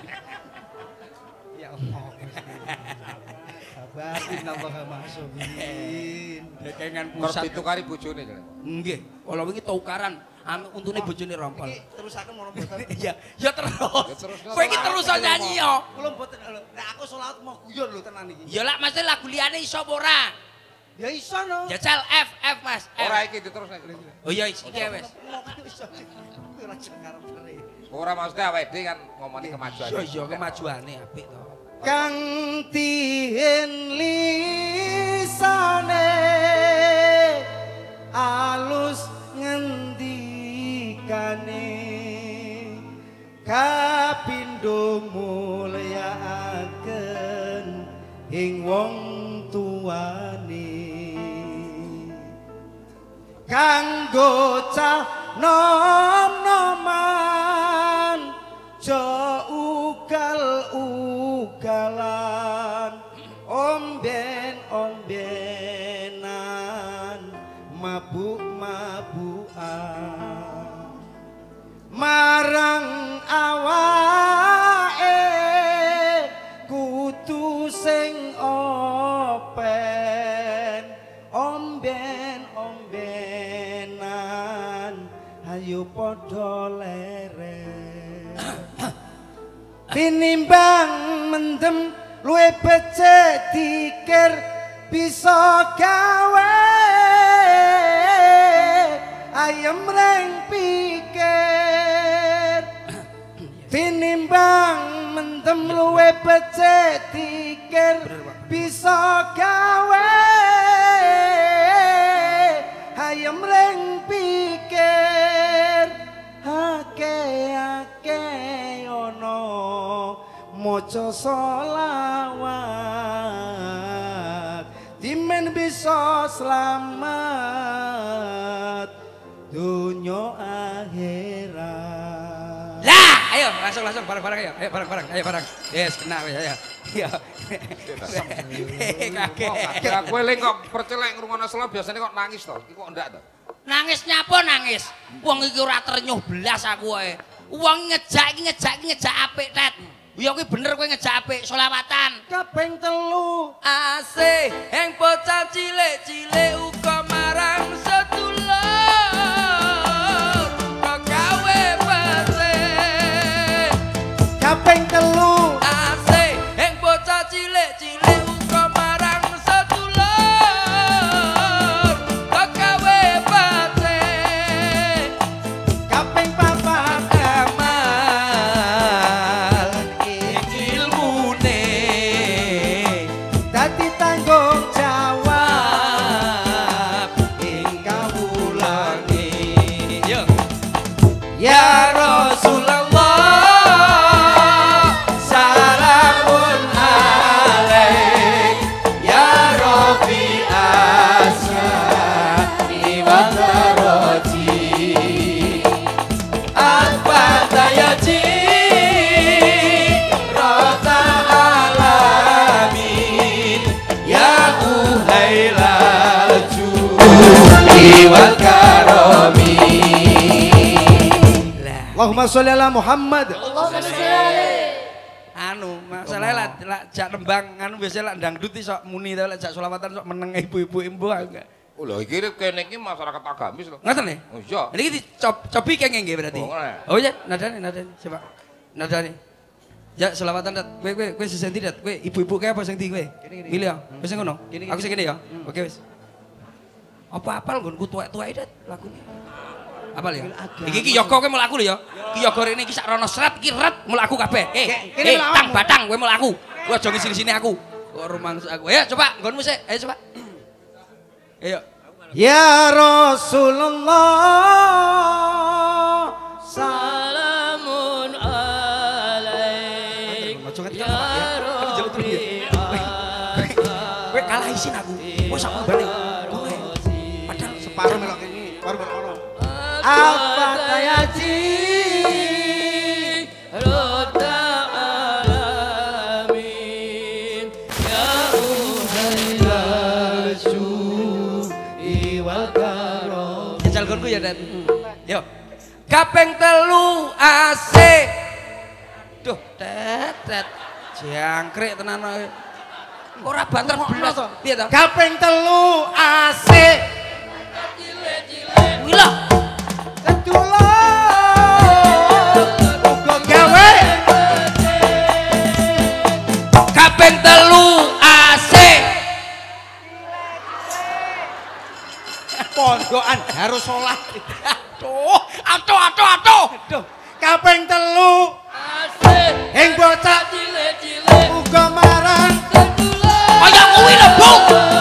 Ya Allah. Sabar innallaha ma'asumin. Dekengan Kerep pusat. ditukari bojone jane. Nggih. Kala wingi tukaran, ame untune bojone rompol. Iki terusaken mono mboten. Iya, ya terus. terus, Kowe iki terus iso nyanyi ya. Kula mboten lho. Nek aku salat mau guyon lho tenan iki. Ya lak mesti lagu liyane iso apa ora? Ya iso no. Jajal F F Mas. F. Ora iki diterus nek. Oh iya iki wis. Mau kan iso. Ora ngarep-ngarep. Ora maksudnya awake dhewe kan ngomongin kemajuan. Iya iya kemajuane apik to. Kang tihen lisane alus ngendikane kapindho mulyakaken ing wong tuane kanggo cah nom-noman jo ugal-ugalan omben-ombenan padha leren tinimbang mendem luwe becik dikir bisa gawe ayem reng pikir tinimbang mendem luwe becik dikir bisa gawe ayem reng pikir ake-ake ono maca selawat dimen bisa selamat dunia akhirat. Lah, ayo langsung langsung bareng-bareng ayo. Ayo bareng-bareng, ayo bareng. Yes, kena wis ayo. Iya. Kakek. Ya kowe lek kok percelek ngrungokno selo biasane kok nangis to. Iki kok ndak to? Nangis nyapa nangis? Wong iki ora trenyuh blas aku ae. Wong ngejak iki ngejak iki ngejak apik, Tet. Ya kuwi bener kowe ngejak apik selawatan. Kaping telu asih ing bocah cilik-cilik uga marang sedulur kok gawe pesih. Kaping telu asih ing bocah cilik-cilik uga marang sedulur kok gawe pesih. kaping papat amal ilmune dadi tanggung jawab ing kawulane. yo Ya Rasulullah salamun alaik ya Rabbi asma'i wa darajati Al-Fatayaji Rata alamin ya uhailal judi wal karami. Allahumma sholli ala Muhammad. Anu masalahnya lah lah jak nembang anu biasanya lah dangdut sok muni ta lah jak selawatan sok meneng ibu-ibu imbu enggak. Oh lho iki kene iki masyarakat agamis lho. Ngoten nggih? Oh iya. Ini dicop cobi kenging nggih berarti. Oh, ngono. Oh iya, nadane nadane coba. Nadane. Ya selawatan dat. Kowe kowe kowe sesenti dat. Kowe ibu-ibu kae apa sing ndi kowe? Milih ya. Wis sing ngono. Aku sing kene ya. Oke wis. Apa apal nggonku tuwek-tuwek dat lagune. Apal ya? Iki iki yoga kowe mlaku lho ya. Iki yoga rene iki sak rono sret iki ret mlaku kabeh. Eh, eh tang batang kowe mlaku. Kowe aja ngisini-sini aku. Kok rumangsa aku. Ayo coba nggonmu sik. Ayo coba. Ayo. Ya Rasulullah Salamun alaik ya Rabbi kowe kalah isin aku kowe sak balik padahal separuh melok ini, separuh melok ono. Al-Fatayaji Rata alamin ya uhailal judi wal karam. Jajal gonku ya, Dat. Yo. Kaping telu asik. Duh, Tet, Tet. Jangkrik tenan kowe. Ora banter blas to. Piye to? kaping telu asik Kuwi lho. sedulur uga gawe Kaping telu asik. pondokan harus sholat. Aduh, aduh, aduh, aduh. Duh, kaping telu Asik. ing bocah Cilik-cilik uga marang kaya kuwi lho, Bu.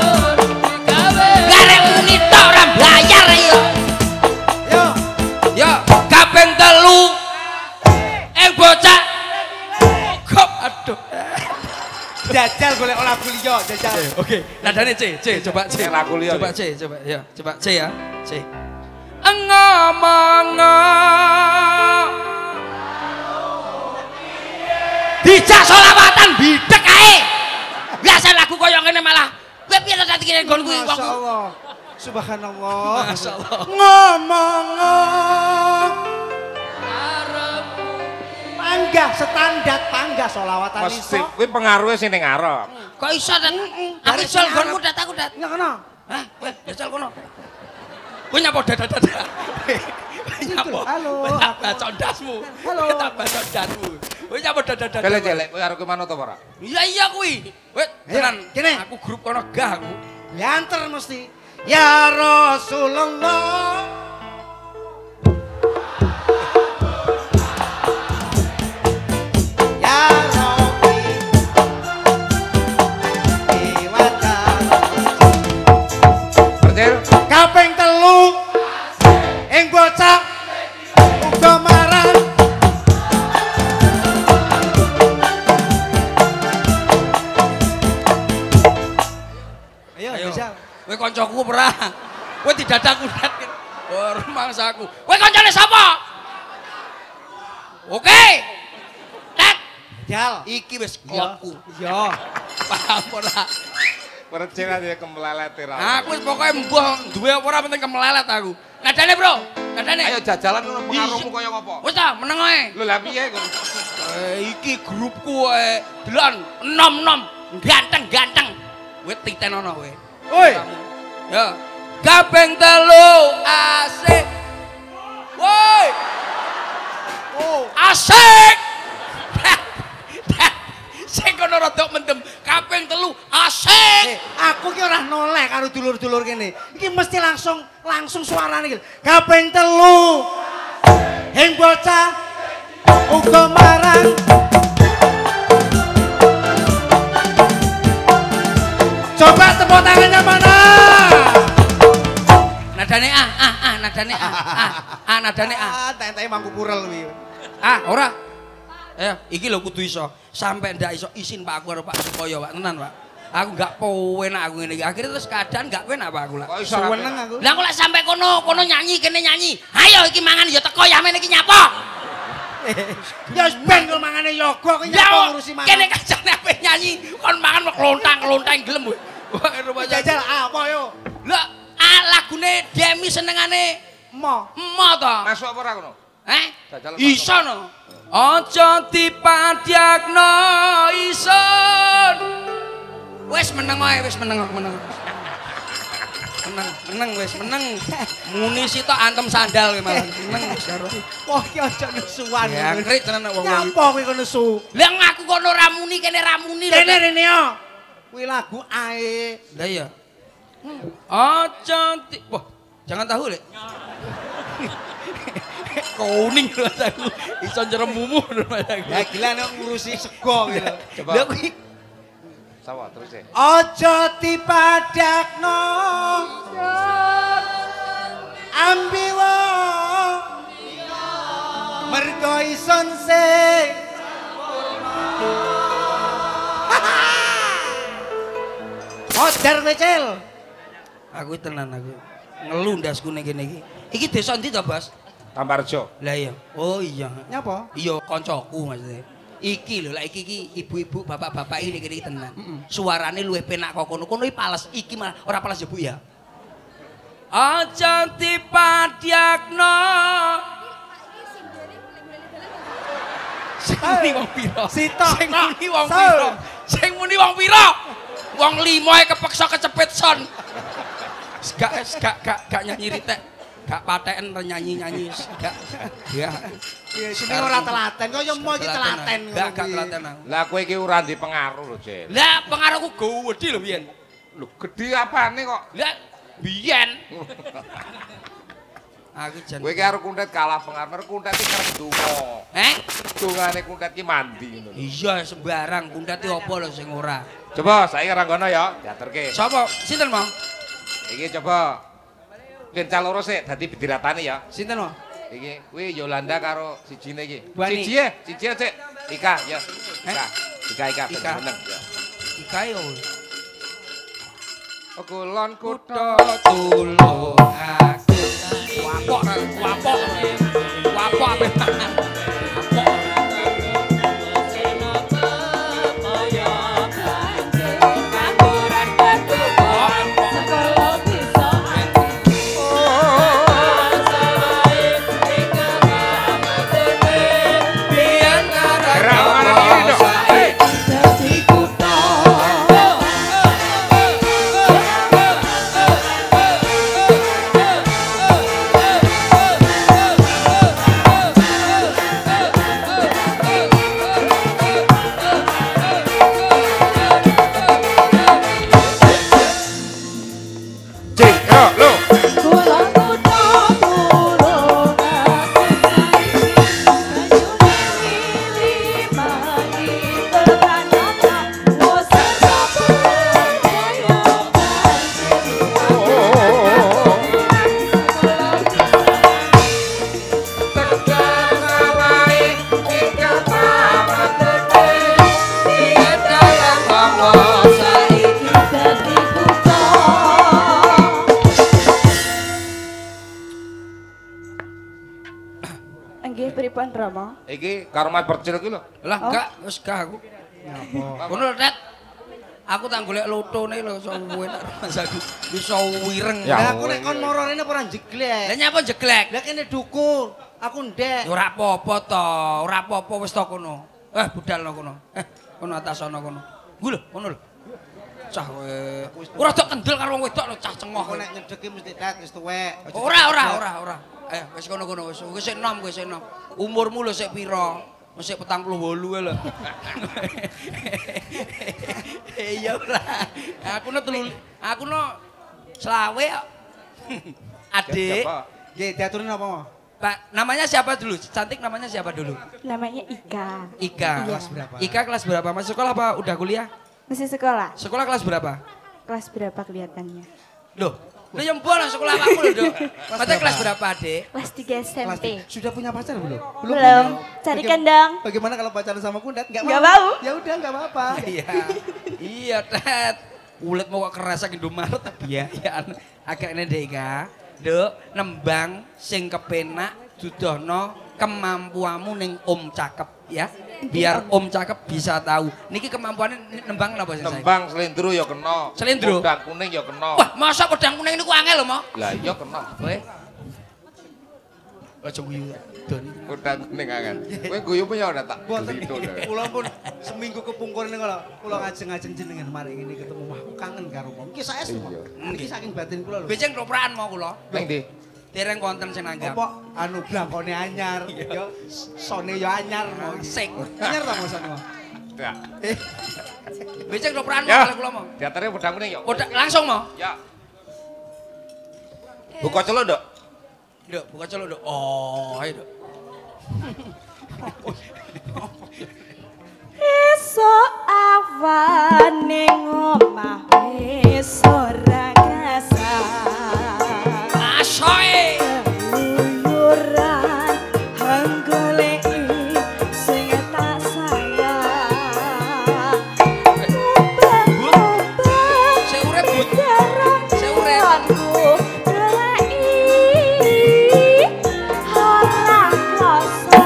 Garek muni tok ora blayar ya. yo Ya, kaping telu ing bocah kok aduh. jajal golek lagu liya jajal. Oke, nadane C, C coba C. Lagu liya. Coba C, coba ya, coba C ya. C. Ngomong dijak selawatan bidek ae. Biasa lagu koyo ngene malah. Kowe piye to dadi kene nggon kuwi wong. Masyaallah. Subhanallah. Masyaallah. Ngomong panggah standar panggah sholawatan Mesti iso. kuwi pengaruhe sing ning ngarep. Kok iso dat? Aku jol nggonmu dat aku dat. Enggak kena. Hah, kowe jajal kono. Kowe nyapa dada-dada. Halo. Tak bacok ndasmu. Halo. Tak bacok ndasmu. Kowe nyapa dadak. Celek-celek kowe karo kowe manut apa ora? Iya iya kuwi. Wis tenan. Kene. Aku grup kono gah aku. Yanter mesti. Ya Rasulullah. Ya Rabbi. Iwadal. Percil. Kaping telu. Ing bocah uga marang. Ayo, Ayo. bisa. Kowe kancaku ora. Kowe didadaku dat. Oh, rumangsaku. Kowe kancane sapa? Oke. Dat. Jal. Iki wis klubku. Iya. Paham ora? Percil aja kemelelet ora. Aku wis pokoke mbuh duwe apa ora penting kemelelet aku. Nadane, Bro. Nadane. Ayo jajalan ngono pengaruhmu kaya ngopo? Wis ta, meneng ae. Lho lah piye kok? Eh, iki grupku ae. Delon enom-enom, ganteng-ganteng. Kowe titenono kowe. Woi. Ya. Kaping telu asik. Woi. Oh. Asik. Sing kono rada mendem. Kaping telu asik. Eh, aku ki ora noleh karo dulur-dulur kene. Iki mesti langsung langsung suarane iki. Kaping telu. Hing bocah uga marang. Coba tepuk tangannya mana? Nadane ah ah ah nadane ah ah ah nadane ah. Ah, tente mangku purel kuwi. Ah, ora. Eh, iki lho kudu iso. Sampai ndak iso isin Pak aku karo Pak Sukoyo, Pak. Tenan, Pak. Aku gak penak aku ngene iki. Akhire terus keadaan gak penak Pak aku lah. Kok iso Seneng aku. Lah aku lek sampai kono, kono nyanyi, kene nyanyi. Ayo iki mangan ya teko ya men iki nyapa. Ya wis ben kok mangane yoga kok Ya nyapa ngurusi mangan. kene kancane ape nyanyi, kon mangan kok klontang-klontang gelem kowe. Wah, rumah Jajal apa yo? Lah, ah lagune Demi senengane Mo. emo to. Masuk apa ora ngono? Eh? Jajal Iso no. Aja dipadyakno ison. Wis meneng ae, wis meneng, meneng. Meneng, meneng wis meneng. Muni sitok antem sandal kowe malah. Meneng wis karo. Wah, ki aja nesuan. Ya krik tenan wong. Nyapa kowe kok nesu? Lah ngaku kono ra muni kene ra muni lho. Kene rene yo. Kuwi lagu ae. Lah iya. Aja di... Wah, jangan tahu, Lek. Kuning lho aku. Iso nyeremumu lho aku. Ya gila nek ngurusi sego gitu. Coba. Lah kuwi Sawa terus ya. Aja dipadakno. Ambiwa. Mergo ison sing Modar wecel. aku tenan aku. Ngelu ndasku ning kene iki. Iki desa ndi to, Bos? Tambarjo. Lah iya. Oh iya. Nyapa? Iya kancaku maksudnya. Iki lho, lah iki iki ibu-ibu, bapak-bapak ini kene iki tenan. Suarane luwih penak kok kono. Kono iki pales, iki malah ora pales ya, Bu ya. Aja dipadyakno. Sing muni wong pira? Sitok. Sing muni wong Sol. pira? Sing muni wong pira? Wong limo ae kepeksa kecepet son. Gak gak gak gak nyanyi ritek. Gak pateken nyanyi-nyanyi gak. Ya. Sini ora telaten, kok yo mo iki telaten. Gak gak telaten aku. Lah kowe iki ora ndi pengaruh lho, Cil. Lah pengaruhku gede lho biyen. Lho gedhe apane kok? Lah biyen. Aku jan. Kowe iki karo kuntet kalah pengaruh. Kuntet iki kerep donga. Eh? Dongane kuntet iki mandi ngono. Iya sembarang kuntet opo lho sing ora. Coba saiki Ranggono ya, diaturke. Sapa? Sinten, Mang? Iki coba kencal loro sik dadi bidiratane ya. Sinten, Mang? Iki kuwi Yolanda karo sijine iki. Buani. Siji ya, siji ya, Cik. Ika ya. Eh? Ika. Ika Ika Ika. meneng ya. Ikae yo. Kulon kutha Tulung aku. Wapok, wapok. Wapok ape mangan. Wapok. Jero lo. Nggih pripun Rama? Iki karo Mas Percil iki lho. Lah enggak, wis gak aku. Nyapa? Ngono lho, Tet. Aku tak golek lotone lho iso suwe nak Mas aku. Iso wireng. Lah aku nek kon moro rene ora jeglek. Lah nyapa jeglek? Lah kene dukur. Aku ndek. Ya ora apa-apa to, ora apa-apa wis to kono. Eh budal no kono. Eh kono atas ana kono. Nggo lho, kono lho. Cah kowe. Ora tok kendel karo wong wedok lho, cah cengoh. Aku nek nyedeki mesti Tet wis tuwek. Ora, ora, ora, ora. Eh wis kono-kono wis. Wis sik enom, wis sik enom. Umurmu lho sik pira? Wis sik petang puluh wolu lho. Iya ora. Aku no telu, aku no selawe kok. Adik. Nggih, diaturin apa, Mas? Pak, namanya siapa dulu? Cantik namanya siapa dulu? Namanya Ika. Ika. Iya. Kelas berapa? Ika kelas berapa? Masih sekolah apa udah kuliah? Masih sekolah. Sekolah kelas berapa? Kelas berapa kelihatannya? Loh, lu yang bola sekolah aku loh, Dok. Mata kelas berapa, Adik? Kelas tiga S M P. Sudah punya pacar belum? Belum. Carikan dong. Bagaimana kalau pacaran sama Kundat? Enggak Nggak mau. Ya udah enggak apa-apa. Iya. Iya, Tet. Ulet mau kok kerasa Indomaret tapi ya, ya agak ini deh, Ika. Dok, nembang sing kepenak dudohno kemampuanmu ning Om Cakep ya. Biar Om Cakep bisa tahu. Niki kemampuannya nembang napa sih? Nembang slendro ya kena. Slendro. Pedang kuning ya kena. Wah, masa pedang kuning niku angel lho, Mo? Lah iya kena. Kowe. Aja guyu. Doni. Pedang kuning angel. Kowe guyu apa ya ora tak Boten. gitu. Kula pun seminggu kepungkur ning kula. Kula ngajeng-ngajeng jenengan mari ini ketemu mah aku kangen karo Om. Iki saestu. Iki saking batin kula lho. Beceng topraan mau kula. Ning ndi? Dereng konten sing nanggap. Apa anu blangkone anyar, yo sone yo anyar mau. Sing. Anyar ta mosane. Ya. Beceng topraan mau Ya. kali kula mau. Diatare pedang kuning ya. Udah langsung mau. Ya. Buka celok, Dok. Dok, buka celok, Dok. Oh, ayo, Dok. Esok awan ning omah wis ora krasa. Asoe. Keluyuran hanggoleki sing tak sayang. Ombak-ombak Saya urip, Bud. dereng Saya urip. aku deleki ora krasa.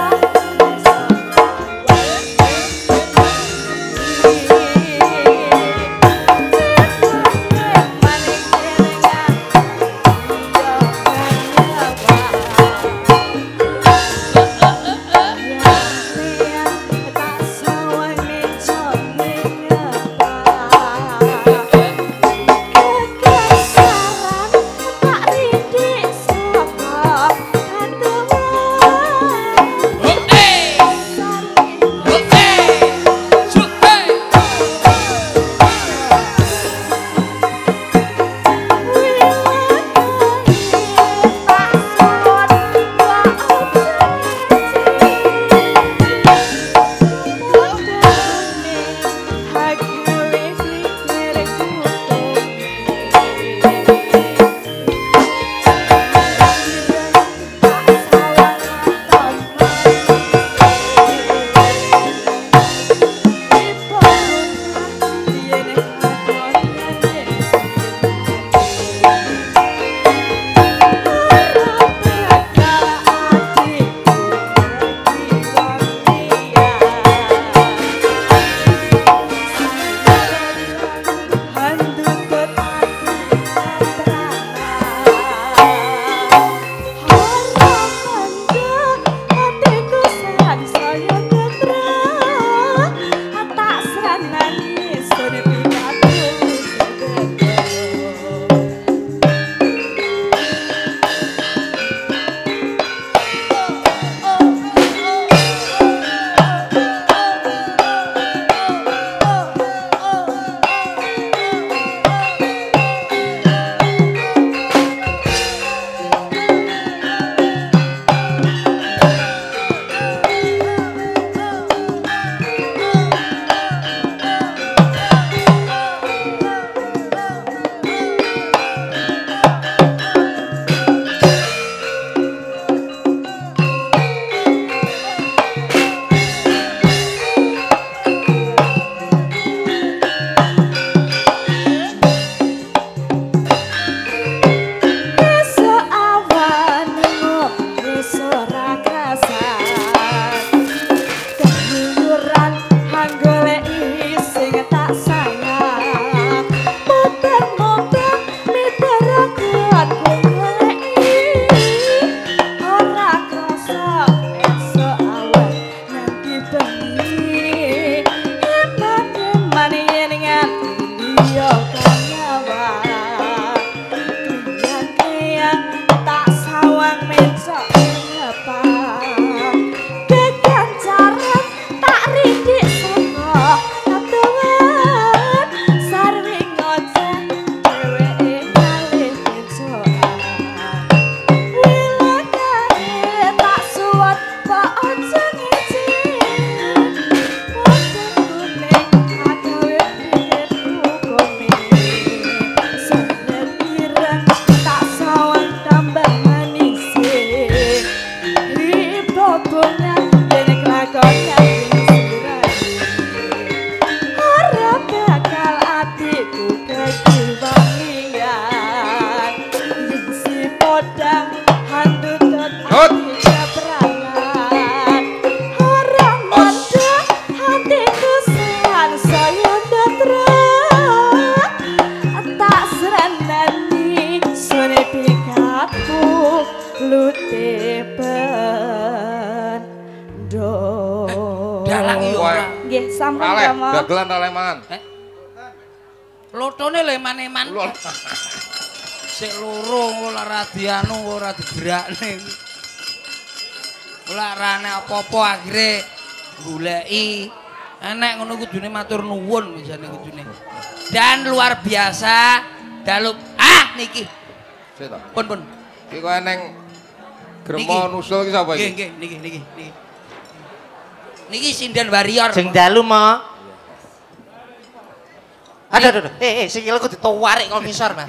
lute bendo. Dalang iki ora. Nggih, sampun Kaleh, Rama. dagelan ta leman. Eh? Lotone leman-eman. Sik loro ora radianu ora digerakne. Ora rane apa-apa akhire goleki. Enek ngono kudune matur nuwun misane kudune. Dan luar biasa dalu ah niki. Sik to. Pun pun. Iki kok eneng Niki. gremo nusul iki sapa Nggih iki? nggih niki niki niki. Niki sinden warrior. Jeng dalu mo. Aduh aduh aduh. Eh eh sikilku ditawarik kok ngisor, Mas.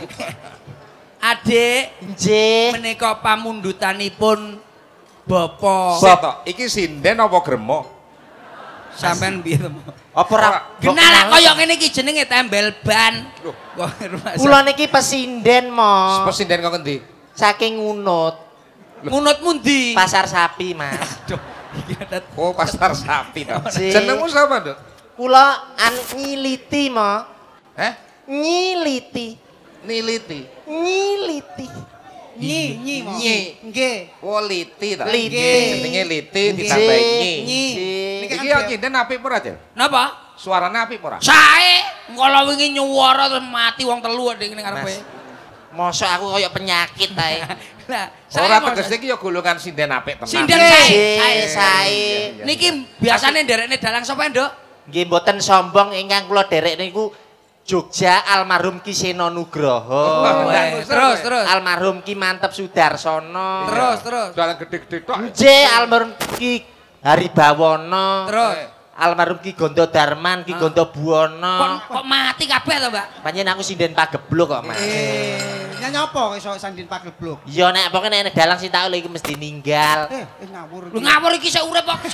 Adik Nggih. menika pamundutanipun Bapak Sik to. Iki sinden apa gremo? sampean piye to? Apa ora? Genah lah kaya ngene iki jenenge tembel ban. Loh. Kok rumah Kula niki pesinden mo. Pesinden kok endi? Saking ngunut. Ngunut mundi. Pasar sapi, Mas. Aduh, iki ada Oh, pasar sapi to. Sik. Jenengmu sapa, Nduk? Kula an nyiliti mo. Eh? Nyiliti. Niliti. Nyiliti. nyi nyi mo. Nyi. Nggih. Oh, liti ta. Liti. Jenenge liti ditambahi nyi. Nyi. Iki yo nyinden apik ora, Jel? Napa? Suarane apik ora? Sae, kala wingi nyuwara terus mati wong telu ndek ngene karepe. Mosok aku koyo penyakit ae. Lah, sae Ora mosok- tegesne iki yo golongan sinden apik tenan. Sinden sae. Nggih, Sae. sae. Niki biasane nderekne dalang sapa, Nduk? Nggih mboten sombong ingkang kula derek niku Jogja almarhum Ki Seno Nugroho. Oh, Weh, terus terus. Almarhum Ki Mantep Sudarsono. Terus terus. Dalang gede-gede tok. Nggih almarhum Ki Haribawono. Terus. Almarhum Ki Gondo Darman, Ki Gondo Kok, Buwono. kok mati kabeh to, Mbak? Panjen aku sinden pagebluk kok, Mas. Eh, nyanyi apa iso sandin pagebluk? Ya nek pokoke nek dalang sing tak iki mesti ninggal. Eh, eh ngawur. Lu ngawur iki sik urip kok.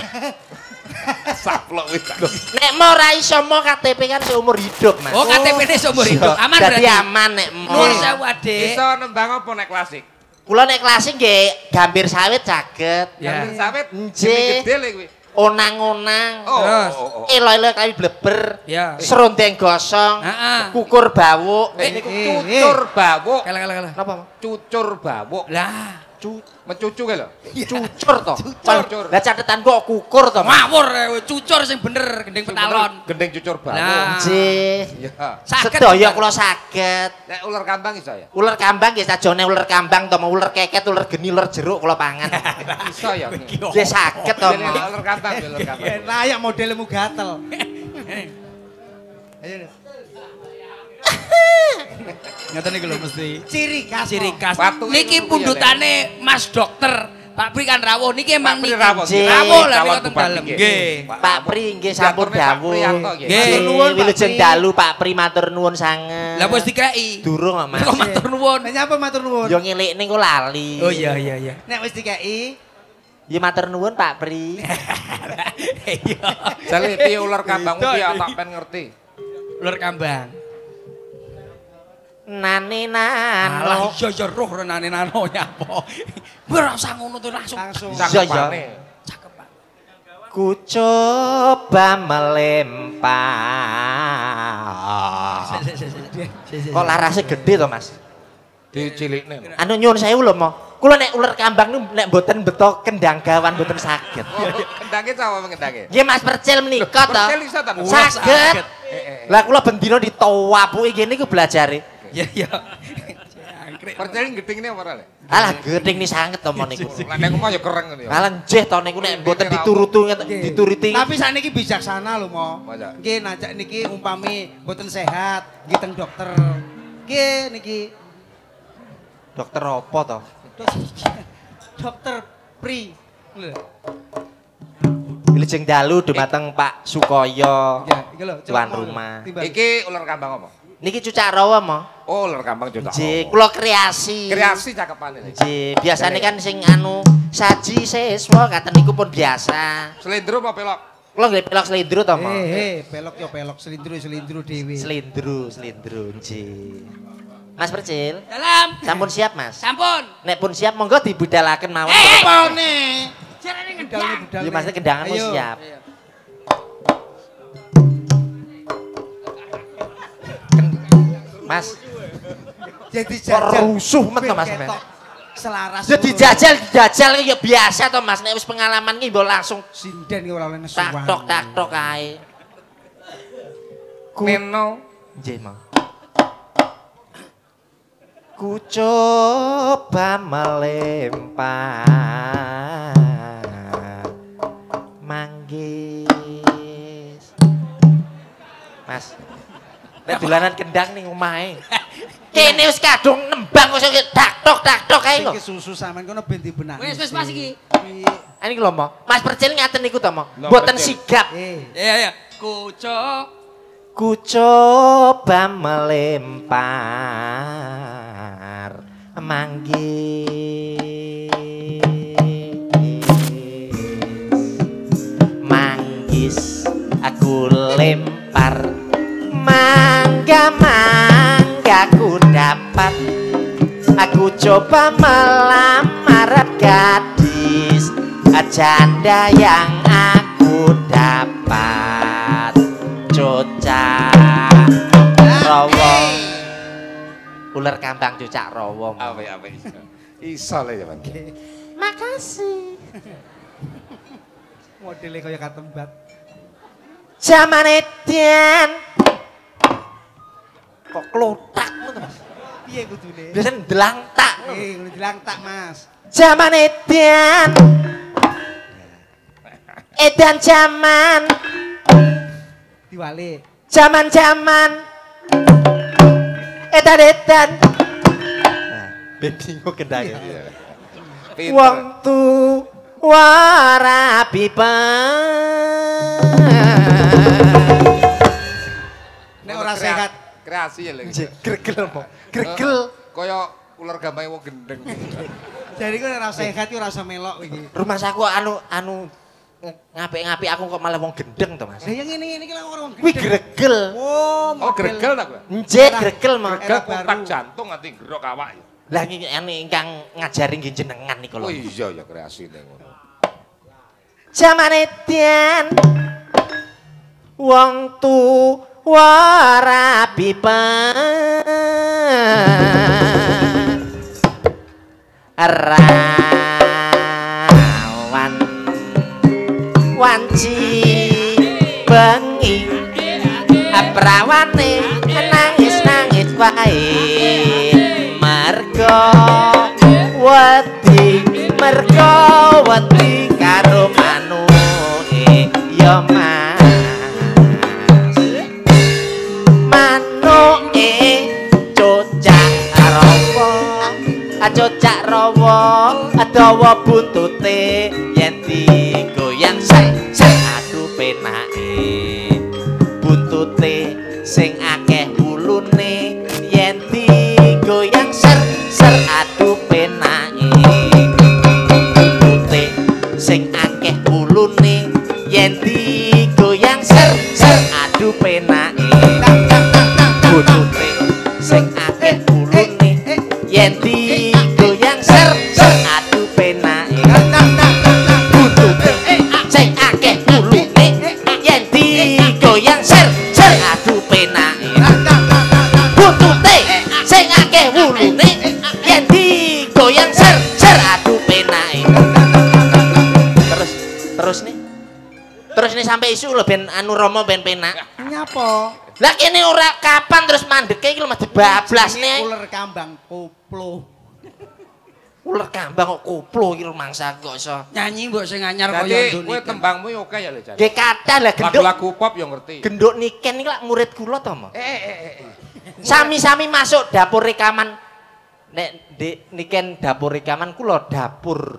Saplok wis. Nek mau ora iso mau K T P kan seumur hidup, Mas. Oh, K T P-ne seumur hidup. Aman Dadi berarti. aman nek mau. Nuwun sewu, Adik. Iso nembang apa nek klasik? Kula nek klasik nggih gambir sawit saged. Ya. Gambir sawit. Nggih. Gede lho kuwi. Onang-onang. Oh, Terus. oh, oh. Elo-elo kali bleber. Ya. Serondeng gosong. Heeh. Kukur bawuk. Eh, Niku eh, cucur bawuk. Kala kala kala. Napa? Cucur bawuk. Lah, Mencucu ke lho. Cucur to. Cucur. Lah catetan kok kukur to, Mas. ngawur eh, cucur sing bener gending petalon. Gendeng cucur bawuk. Lah. Nggih. Ya. Saged. Sedaya kula saged. Nek ular kambang iso ya? Ular kambang nggih sajone ular kambang to, mau ular keket, ular geni, ular jeruk kula pangan. Iso ya. Nggih saged to, Jadi Mas. ular kambang, ular kambang. Eh, layak modelmu gatel. Ayo. Ngoten iki lho mesti. Ciri khas. Ciri khas. Watu Niki itu ya, pundutane Mas Dokter Pak Pri kan rawuh niki emang Pak Pri niki. rawuh. Nggih. Rawuh lah Calon niku ten bupati dalem. nggih. Nggih. Pak Pri nggih sampun Diaturne Pak dawuh. Priyanto nggih. Nggih. Matur nuwun, Pak Wilujeng Pri. dalu Pak Pri matur nuwun sanget. Lah wis dikreki. durung kok, Mas. Kok matur nuwun. Nanya apa matur nuwun? Yo ngelikne ku lali. Oh iya iya iya. Nek wis dikeki, Ya matur nuwun Pak Pri. Iya. Jale piye ular kambang piye tak pen ngerti. Ular kambang. Nani Alah nano. iya iya roh renane nano nyapa. Ora usah ngono tuh langsung. langsung. Iya, iya. Cakepane. Cakep, Pak. Ku coba melempar. Kok larasnya gede to, Mas? Dicilikne. Anu nyuwun sewu lho, Mo. Kula nek ular kambang niku nek mboten beto kendang gawan mboten saged. Oh, kendange sapa kendange? Nggih Mas Percil menika to. Percil iso ta? Saged. Lah kula bendina ditowapuki kene iku belajare. Iya iya. Jangkrik. Percil gedhingne apa ora le? Alah gedeng ni sanget to mon niku. Lah nek mah ya kereng ngono ya. Alah njeh to niku nek mboten diturutu dituruti. Tapi sakniki bijaksana lho, Mo. Masa? Nggih najak niki umpami mboten sehat, nggih teng dokter. Nggih niki Dokter apa to? dokter Pri. Lho. Wilujeng dalu dumateng Pak Sukoyo. Ya, iki lho. Tuan coba, Mo. rumah. Timbang. Iki ular kambang apa? Niki cucak rawa, Mo. Oh, ular kambang juta. Nggih, kula kreasi. Kreasi cakepane. Nggih, biasane kan sing anu saji seswa katen niku pun biasa. Slendro apa pelok? Kula nggih pelok slendro to, Mo. Eh, eh, pelok yo pelok, selindru selindru dhewe. Slendro, slendro nggih. Mas Percil, Dalam. sampun siap, Mas? Sampun. Nek pun siap monggo dibudalaken mawon. Eh, Apa ne? Jarane Budal ngedang. budal. Ya Mas kendangan mau Ayo. siap. Mas, Jadi kok rusuh met to, Mas? ketok. selaras. Jadi jajal jajal ya biasa to Mas nek wis pengalaman ki mbok langsung sinden ki ora oleh nesuwan. tak tok tak tok ae. Meno Nggih, Mang. Ku coba melempar manggis. Mas. Nek dolanan kendang ning omahe. Kene wis kadung nembang kok dak tok dak tok ae lho. Iki susu sampean kono ben dibenani. Wis wis Mas iki. Ah niki lho, Mo. Mas Percil ngaten niku to, Mo. Mboten sigap. Eh, Iya iya. Kucok. Ku coba melempar manggis. Manggis aku lempar mangga mangga ku dapat. Aku coba melamar gadis janda yang aku dapat. Cocak rawa ular kambang cocak rawa. Apa apa iso. Iso le ya, Mas. Makasih. modele kaya katembat. Zaman edian kok klotak ngono Mas. Piye kudune? Biasane delangtak. Eh, ngono dilangtak, Mas. Zaman edian edan zaman Diwale. Zaman-zaman edan-edan. Nah, ben bingung kendake. Wong tu warabi Nek ora sehat kreasi ya lho. Gregel mo. Gregel Kaya ular gambae wong gendeng. Jadi kok ora sehat iki ora usah melok iki. rumah saku anu anu ngapik-ngapik aku kok malah wong gendeng to Mas. Lah yang ngene-ngene iki lak wong Kuwi gregel. Oh, Oh, gregel ta kowe? Nggih, gregel mo. Gregel kontak jantung nganti gerok awak ya. Lah iki ane ingkang ngajari nggih jenengan niku Oh lho. iya ya kreasine ngono. Zaman edian wong tu warabi rawan wanci bengi aprawane nangis-nangis wae mergo wedi mergo wedi karo manuke ya Mas manuke cocak rawa cocak rawa dawa buntute yen digoyang sek sek aduh penake buntute sing akeh ulune yen digoyang ser ser aduh penake buntute sing akeh ulune yen digoyang ser ser aduh penake buntute sing akeh ulune yen digoyang ser ser aduh penake buntute sing akeh ulune yen digoyang ser ser aduh penake buntute sing akeh ulune yen digoyang ser ser aduh penake terus terus nih terus nih sampai isu lho ben anu Romo ben penak Nyapa? lah kene ora kapan terus mandeke iki lho Mas dibablas nih Ular kambang koplo. ular kambang kok koplo iki mangsa kok iso Nyanyi mbok sing anyar kaya Dadi nduk kowe niki. tembangmu ya oke ya lho Jan. nggih kathah lah genduk Lagu-lagu pop ya ngerti. genduk niken iki lak murid kula to Mas Eh eh eh. eh. sami-sami masuk dapur rekaman nek Dik niken dapur rekaman kula dapur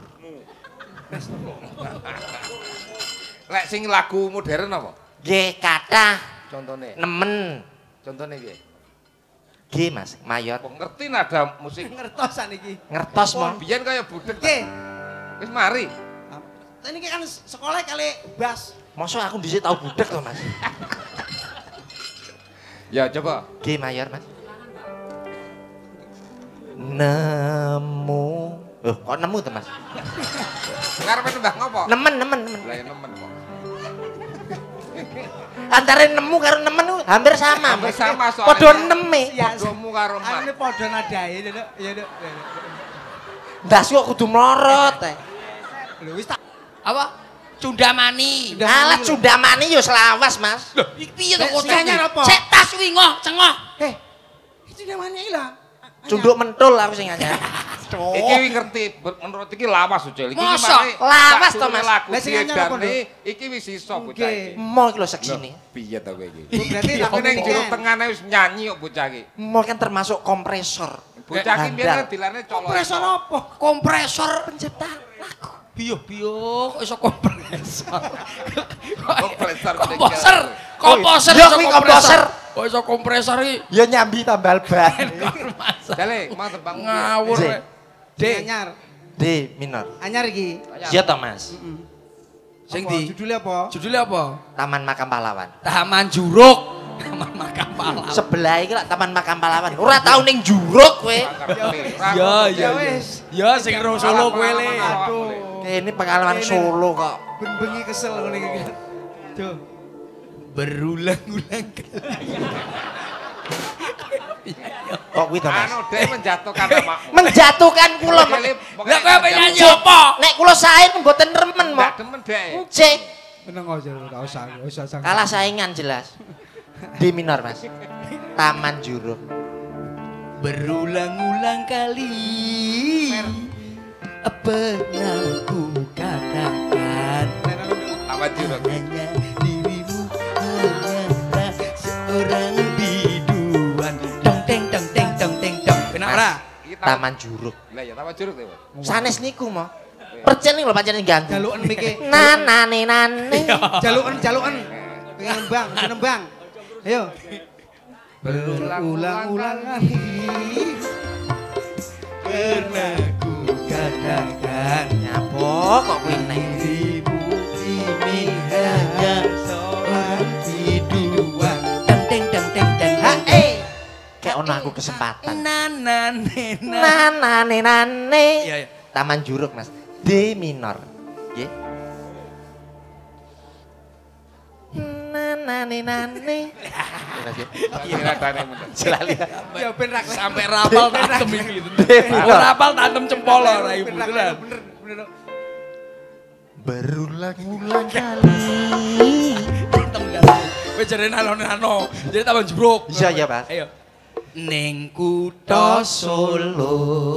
Lek sing lagu modern apa? nggih kathah Contone. nemen Contone piye? nggih Mas Mayot Kok ngerti nada musik? Ngertosan iki. ngertos Oh, mo biyen kaya budek. Nggih. Wis mari. Ini kan sekolah kali bas. mosok aku dhisik tau budek to Mas Ya coba. nggih Mayor Mas nemu oh kok nemu to Mas Ngarepe nembang ngopo? nemen nemen nemen Lah ya nemen kok. antara nemu karo nemen ku hampir sama Hampir Mas. sama soalnya. Padha neme Ya, Podomu karo Anu mak. padha nadae, Duk. Ya, Duk. Ndas kok kudu mlorot teh. Lho wis tak Apa? Cundamani. Alah cundamani yo selawas, Mas. Loh, iki piye to kok? Anyar apa? Sek tas kuwi ngoh, cengoh. Eh. Itu namanya ilang. Cunduk mentul aku sing anyar. Iki wis ngerti menurut iki lawas Ucil. Iki Masa? Lawas to, Mas. Lagu Lah, sing anyar apa, diedani iki wis iso bocah iki. Mo iki lho seksine. Piye to kowe iki? Berarti Aku ning tak jero tengane wis nyanyi kok bocah iki. Mo kan termasuk kompresor. Bocah iki biyen Handal. dilane colok. kompresor apa? Kompresor Pencipta lagu. biyo-biyo kok iso kompresor. Kompresor. Komposer. Komposer Yo iso kuwi kompresor. komposer. Kok iso kompresor iki? Ya nyambi tambal ban. Jale, mau terbang Ngawur. J. we. D anyar. D minor. Anyar iki. Iya toh, Mas. Sing Apa? di Judulnya apa? judulnya apa? Taman Makam Pahlawan. Taman Juruk. Taman Makam Pahlawan. Sebelah iki lak Taman Makam Pahlawan. Ora tau ning Juruk kowe. Ya, ya, Ya ya. wis. Ya sing ro Solo kowe le. Aduh. Ini pengalaman Solo kok. Ben bengi kesel ngene iki. Duh. Berulang-ulang kali. Kok kuwi to, Mas? Anu dek menjatuhkan namamu. Menjatuhkan kula. Mas. Lah kowe apa nyanyi apa? Nek kula sae mboten remen, Mo. Enggak demen dek. Cek. Meneng aja ora usah, ora usah sang. Kalah saingan jelas. D minor, Mas. Taman Juruk. Berulang-ulang kali pernah ku katakan Taman Juruk. hanya dirimu hanyalah seorang biduan. Dong teng dong teng dong teng dong. Benar ora? Iki taman. Taman Juruk. Lah ya Taman Juruk to. Sanes niku, Mo. Percen ning lho pancen ganti. Jaluken miki. Nanane nane. Jaluken jaluken. Pengen nembang, pengen nembang. Ayo. Berulang-ulang kali Pernah ku katakan Nyapa kok kuwi nek. dirimu ini hanya seorang biduan. Dong teng dong teng dong. Hae. Kayak ono aku kesempatan. Nanane Nanane nane. Iya, iya. Taman Juruk, Mas. D minor. Nggih. Nanane nane. Iya tane bener. Selalu. Ya ben ra Sampai rapal tantem iki. minor. Oh, rapal tantem cempol ora ibu. bener bener. Berulang-ulang kali. Tantem gak. Kowe jare nano-nano. Jadi Taman Juruk. Bisa ya, Mas. Ayo. Ning kutha Solo.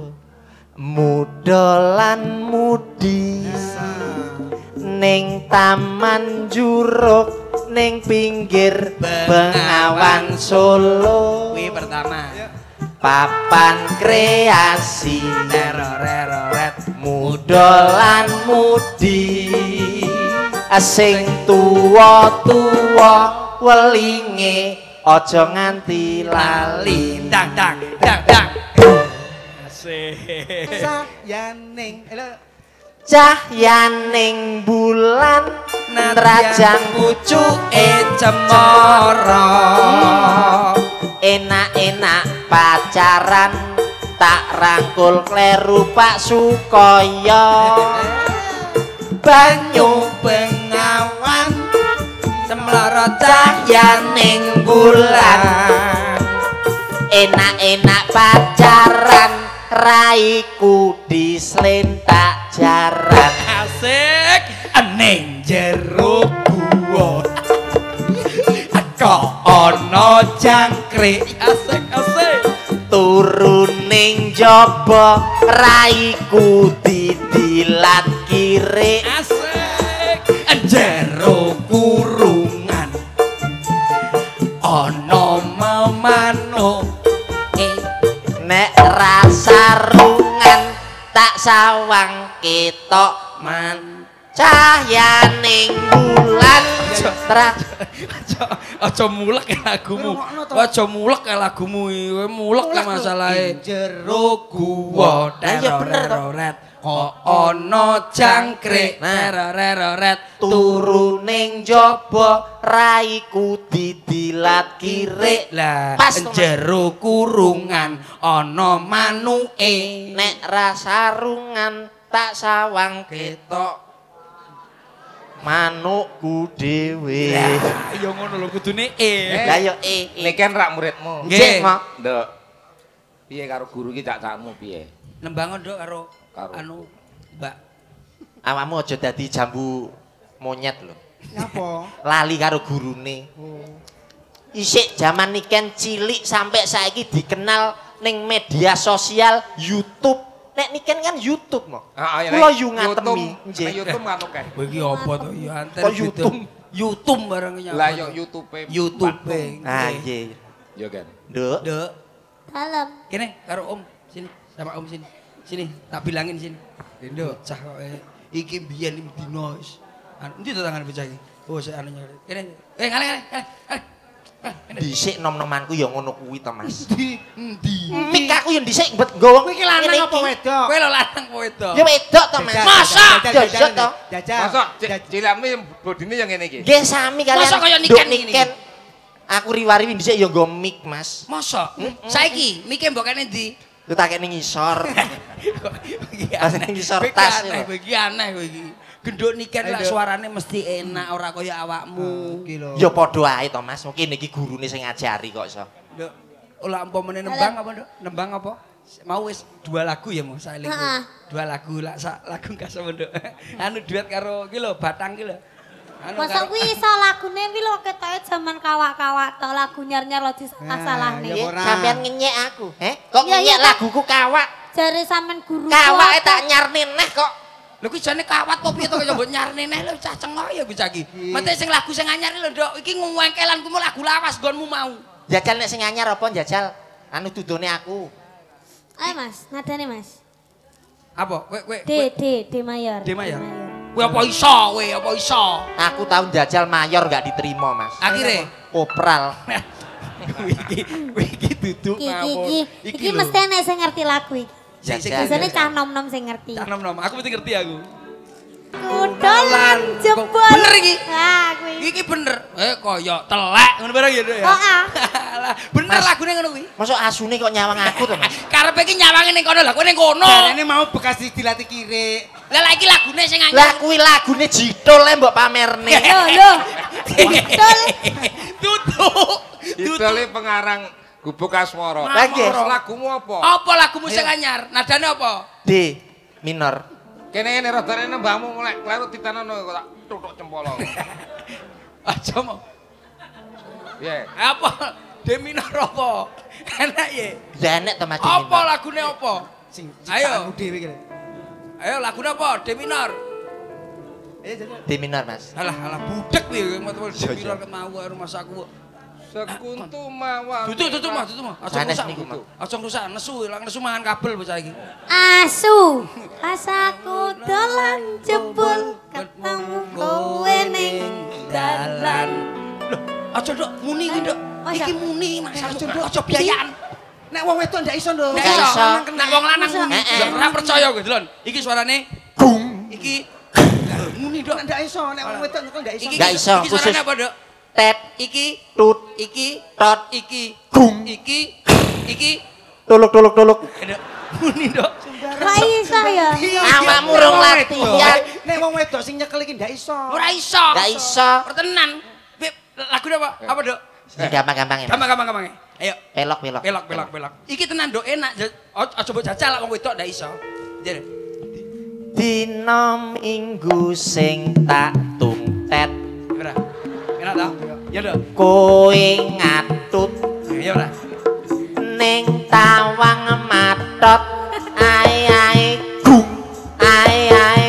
Mudolan mudi ning Taman Juruk ning pinggir Bengawan Solo Kuwi pertama. papan kreasi Teroreret. mudolan mudi sing tuwa-tuwa welinge aja nganti lali Dang dang dang dang. Asik. Sayaning. Elo cahyaning bulan nerajang pucuke cemara. enak-enak pacaran tak rangkul kleru Pak Sukoyo banyu Bengawan semlorot cahyaning bulan enak-enak pacaran raiku dislentak jaran asik ning jero guwa kok ana jangkrik asik asik turuning jaba raiku didilat kiri asik jero kurungan ana mamano nek rasa rungan tak sawang ketok man cahyaning bulan tra aja aja mulek ya lagumu aja mulek ya lagumu kowe mulek ya masalahe jero guwa Lah iya bener to. teroreret kok ana jangkrik teroreret turuning jaba raiku didilat kiri lah Pas to, Mas. jero kurungan ana manuke nek rasa rungan tak sawang ketok manukku dhewe ya ngono lho kudune e lah yo eh Ini kan rak muridmu. nggih Mak. Nduk. Piye karo guru iki cak-cakmu piye? Nembang nduk karo Karo. anu Mbak. Awakmu aja dadi jambu monyet lho. Apa? Lali karo gurune. Isik jaman niken cilik sampai saiki dikenal ning media sosial YouTube. Nek niken kan YouTube mo. Heeh, Kula yu ngatemi. Nggih. YouTube ngono kae. Kowe iki apa to ya anten. Kok YouTube? YouTube bareng nyapa. Lah yo YouTube. YouTube. Ah nggih. Yo kan. Nduk. Nduk. Dalam. Kene karo Om sini sama Om sini. Sini tak bilangin sini. Nduk, cah kok eh, iki biyen dino wis. Anu ndi to tangan bocah iki? Oh, sik anunya. Kene. Eh, ngale ngale. Dhisik nom-nomanku ya ngono kuwi to, Mas. Di endi? Mik aku ya dhisik mbet nggawa Kowe iki lanang apa wedok? Kowe lho lanang apa wedok? Ya wedok to, Mas. Masa? Ya iya to. Jajal. Masa cilikmu bodine yang ngene iki. Nggih sami kalian. Masa kaya nduk niken ngene iki? Aku riwari dhisik ya nggo mik, Mas. Masa? Saiki mike mbok kene ndi? Lu tak ning ngisor. Iki Pas ning ngisor tas. aneh, kowe iki aneh kowe iki. Genduk niken lah suarane mesti enak ora kaya awakmu. Iki lho. Ya padha ae to, Mas. Mungkin iki gurune sing ngajari kok iso. Nduk, olah umpamane nembang apa, Nduk? Nembang apa? Mau wis dua lagu ya, Mas. Saeling. Dua lagu lah, sak lagu gak sama, Nduk. Anu duet karo iki lho, Batang iki lho. Anu Masa kuwi iso lagune wi lho ketoke jaman kawak-kawak to lagu nyar-nyar lo disalah-salahne. Ya, ora. Sampeyan ngenyek aku. Heh, kok Iya, ngenyek iya, laguku kawak? Jare sampean guru. Kawake tak nyarne neh kok. Lho kuwi jane kawat apa piye to kaya mbok nyarne neh lho cah cengok ya kuwi cah iki. Mate sing lagu sing anyar lho, Nduk. Iki ngwengkelan kuwi lagu lawas nggonmu mau. Jajal nek sing anyar apa jajal? Anu dudone aku. Ayo Mas, nadane Mas. Apa? Kowe kowe D D D mayor. D mayor. Kowe apa iso kowe, apa iso? Aku tahun jajal mayor gak diterima, Mas. Akhire Kopral. iki kowe iki duduk Iki ngawur. iki iki mesti enek sing ngerti lagu iki. Jajal. Biasane cah nom-nom sing ngerti. Cah nom-nom, aku mesti ngerti aku. Kudolan jebol. Bener iki. Ah, kuwi. Iki bener. Eh kaya telek ngono barang ya, Nduk ya. Oh, ah. Lah, bener lagune ngono kuwi. Masuk asune kok nyawang aku to, Mas. Karepe iki nyawange ning kono, lah kowe ning kono. Jarene mau bekas dilatih kirik. Lah lah iki lagune sing anyar. Lah kuwi lagune Jidul le mbok pamerne. Lho, lho. Betul. Tutuk. Idole pengarang Gubuk Asmara. Lah nggih. Lagumu apa? Apa lagumu sing anyar? Nadane apa? D minor. Kene ngene rodane nembahmu mulai kleru ditanono kok tak tutuk cempolo. Aja mau. Piye? Apa? D minor apa? Enak ye. Lah enek to Mas. Apa lagune apa? Sing Ayo. ciptaanmu dhewe iki. Ayo lagune apa? D minor. Ayo jajal. D minor, Mas. Alah alah budek piye mau D minor ket mau karo Mas aku. Sekuntu mawar. Tutuk tutuk mah, tutuk mah. Aja Sanes rusak niku, niku. Aja rusak nesu, ilang nesu mangan kabel bocah iki. Asu. Asaku dolan jebul ketemu kowe ning dalan. Loh, aja Nduk, muni iki Nduk. Masa? Iki muni Mas. Aja, Aja Nduk. aja biayaan. Nek wong wedok ndak iso, Nduk. Nek Nggak iso, iso. nek wong lanang Masa? muni. Eh, eh. Ora percaya kowe, Delon. Iki suarane gung. Iki muni Nduk. Nek ndak iso, nek wong wedok kok ndak iso. Iki Nggak iso, iki khusus. suarane apa, Nduk? Tet Iki tut iki tot iki gung. iki iki Tuluk tuluk tuluk. Nduk. Muni Nduk. Ra iso ya. Awakmu rong latihan. Nek wong wedok sing nyekel iki ndak iso. Ora iso. Nggak iso. Pertenan. Beb, lagune apa? Apa, Nduk? Ini gampang-gampang ya. Mas. Gampang-gampang gampang. Ayo. Pelok pelok. Pelok pelok pelok. Iki tenan Nduk enak. Aja mbok jajal wong wedok ndak iso. Jar. Dina minggu sing tak tungtet Ora. Enak ta? Ya Nduk. kowe ngatut Ya ora. ning tawang matot ai ai gung ai ai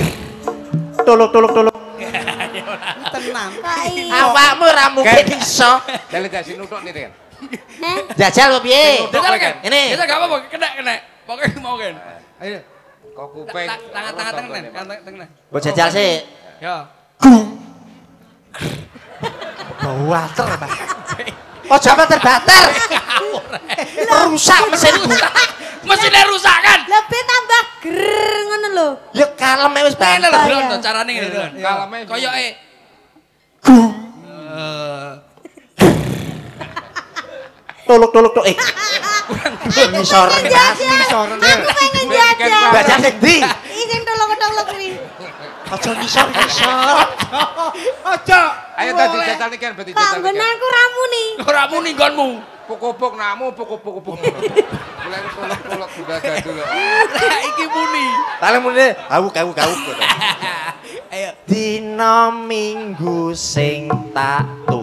tuluk tuluk tuluk. Tenang. Kok iya? Awakmu ora mungkin iso. Jale dasi nutuk nih, Ren. Heh. Jajal kok piye? Jajal kan? Ini. Jajal gak apa-apa, kena kena. Pokoknya mau kan. Ayo. Kok kuping. Tangan tangan tangan tangan tangan. Mbok jajal sih. Ya. Bau water, Mas. Oh, jangan terbatar. Rusak mesin gua. Mesinnya rusak kan? Lebih tambah ger ngono lho. Ya kalem wis Ngene lho, banter. Bron, carane ngene lho. Kaleme Koyoke Tuluk tuluk tuluk. Eh. Ngisor rendah. Ngisor rendah. Aku pengen jajal. Jajal sing ndi? Izin tolong-tolong kuwi. Aja ngisor ngisor. Ojo. Ayo tadi jajal nih kan berarti Kok jajal. nggonanku ramu nih. ora muni nggonmu. Pukupuk namu pukupuk-pukuk. Mulai kolok-kolok juga gadul. Lah iki muni. Tale muni gawuk gawuk gawuk. Ayo. Dina Minggu sing tak tung.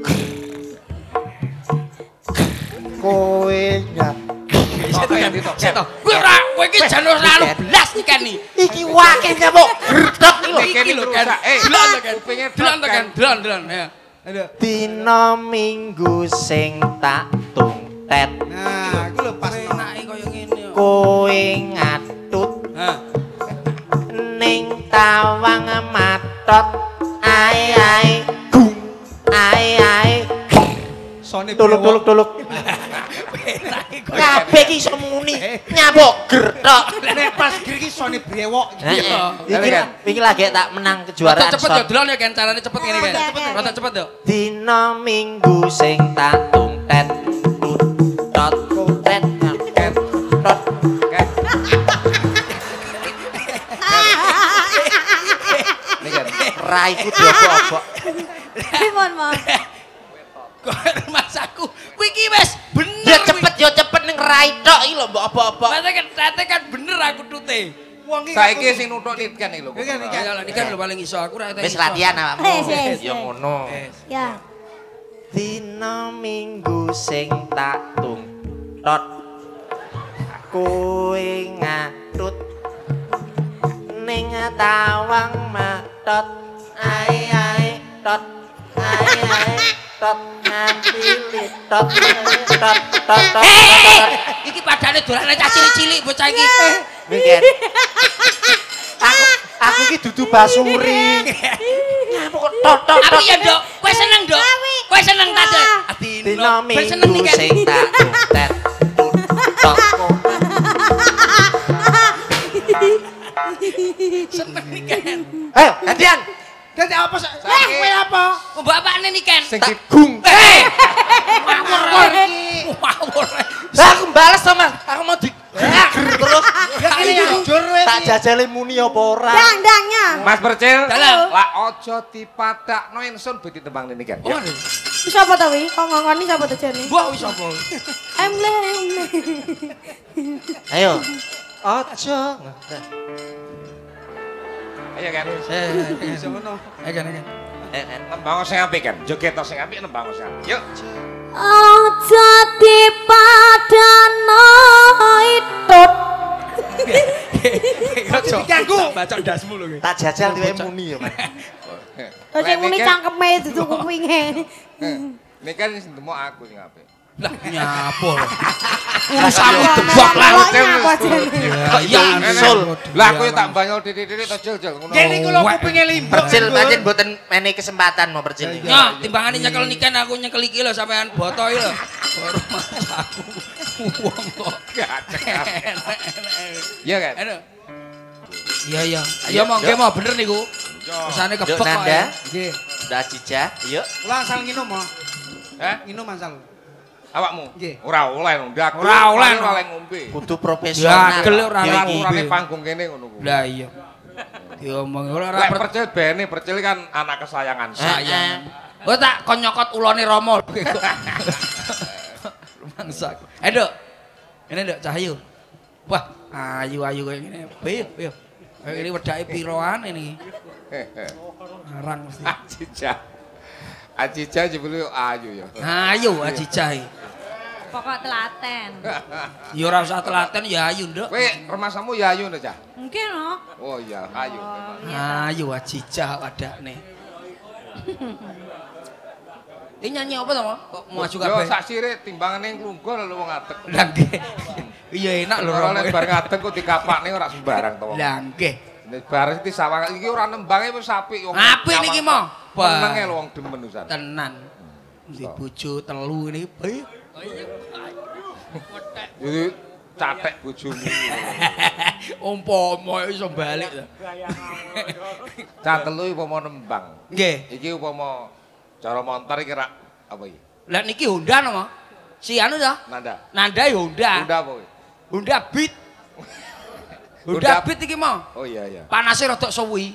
Kowe nyat. Seto. Kowe ora kowe iki jan ora lalu blas iki kan iki. Iki wake nyamuk gredok Iki lho kan. Eh, delon to kan. kupinge Delon to kan. Delon delon ya. Aduh. Dina Minggu sing tak tungtet. Nah, iku lho pas enake koyo ngene yo. Kowe ngatut Hah. ning tawang matot. Ai ai gung. Ai ai sone tuluk tuluk tuluk. Enake koyo. Kabeh iki iso muni. Nyamuk gredok. nek pas gir iki sone brewok. Iki iki lagi tak menang kejuaraan. Rada cepet yo shot. delon ya kan carane cepet ngene kan. Rada cepet yo. Dina Minggu sing tak tungtet tut tot tet tet tot. Nih kan. Raiku diobok-obok. Pripun, Mas? Kok mas aku kuwi iki wis bener. Ya cepet yo cepet ning rai tok iki lho mbok obok-obok. Mas kan ternyata kan bener aku tute. Wong iki Saiki sing nuthuk Niken iki lho. Niken, Niken. Ya lah ini kan lho paling iso aku ra Wis latihan awakmu. Wis, wis, Ya wis. ngono. Ya. Dina Minggu sing tak tung tot. Kowe ngatut ning tawang matot. Ai ai tot. Ai ai tot nganti litot tot tot tot. Iki padane dolane cah cilik-cilik bocah iki. Mungkin. Aku aku iki dudu basuri. Ngapa kok tot tot Aku tot. ya, Nduk. Kowe seneng, Nduk. Kowe seneng ta, Dek? Dina Ben seneng Minggu nih kan. sing tak tungtet tot. Seneng nih kan. Ayo, gantian. Dadi apa sak? Lah kowe apa? Oh, bapakne nih kan. Sing Tak di gung. Eh. Ngawur iki. Ngawur. Lah aku bales to, Mas. Aku mau di terus Ya kene ya jujur kowe. tak jajale muni apa ora. Dang-dangnya. Mas Percil. Dalam. Lah aja dipadakno ingsun ben ditembang Niken. Oh, Wis apa to wi? Kok ngongoni sapa to jane? wah wis apa? Emle, emle. Ayo. Aja. Ayo kan. Iso ngono. Eh kan kan. Eh, eh. Nembang sing apik kan. Joget sing apik nembang sing apik. Yuk. Aja dipadano itut. Kok diganggu. baca dasmu lho iki. Tak jajal dhewe muni ya, Mas. Terus sing muni cangkeme dudu kupinge. Niken sing demok aku sing apik. Lah nyapa lho. Urusanmu debak lah. Apa jane? Ya Insul. Lah kowe tak banyol titik-titik to jel-jel ngono. Kene iku lho kupinge limbuk. Percil pancen mboten menehi kesempatan mau percil iki. Nah, timbangane nyekel niken aku nyekel iki lho sampean boto iki lho. Baru mas aku. Wong kok Iya kan? Aduh. Iya iya. Ayo monggo mau bener niku. Kesane Yuk, kebek kok. Nanda. ya. Nggih. Udah Cica, yuk. Kula asal nginum, Mo. Hah? Nginum asal. Awakmu? Nggih. Ora oleh ndak. Ora oleh, ora oleh ngombe. Kudu profesional. Ya, gel ora Yo ora iki. Urane panggung kene ngono kuwi. Lah iya. Diomong ora ora Lek per- Percil bene, Percil kan anak kesayangan saya. sayang. Oh tak kon nyokot ulone Rama. Rumangsak. Eh, Duk. Ini Duk Cahyu. Wah, ayu-ayu kayak gini. Ayo, ayo. Ayo ini wedake piroan ini. Arang mesti. Acija. Acija jebule ayu ya. Ayo Aji Cai. Pokok telaten. Ya ora usah telaten ya ayu, Nduk. Kowe remasamu ya ayu ta, Cah? Mungkin no. Oh iya, ayu memang. Ayo Aji Cai wadakne. Ini nyanyi apa to, Mo? Kok maju Yo kabeh? sak sire timbangane nglungguh lho wong ngadeg. Lah nggih. Iya enak lho Ora Rama. lek bar ngadeg kok dikapakne ora sembarang to. Lah nggih. Nek bar iki sawang iki ora nembange wis apik wong. Apik niki, Mo. Menenge lho wong demen usan. Tenan. Di bojo telu ini. Bae. Jadi catek bojomu. Umpama iso balik to. Cah telu upama nembang. Nggih. Iki upama cara montor iki rak apa iki? Lah niki Honda no, Mo. Si anu ta? Nanda. Nanda ya Honda. Honda apa kowe? Honda Beat. Honda Honda- Beat iki, Mo. Oh iya iya. Panase rada suwi.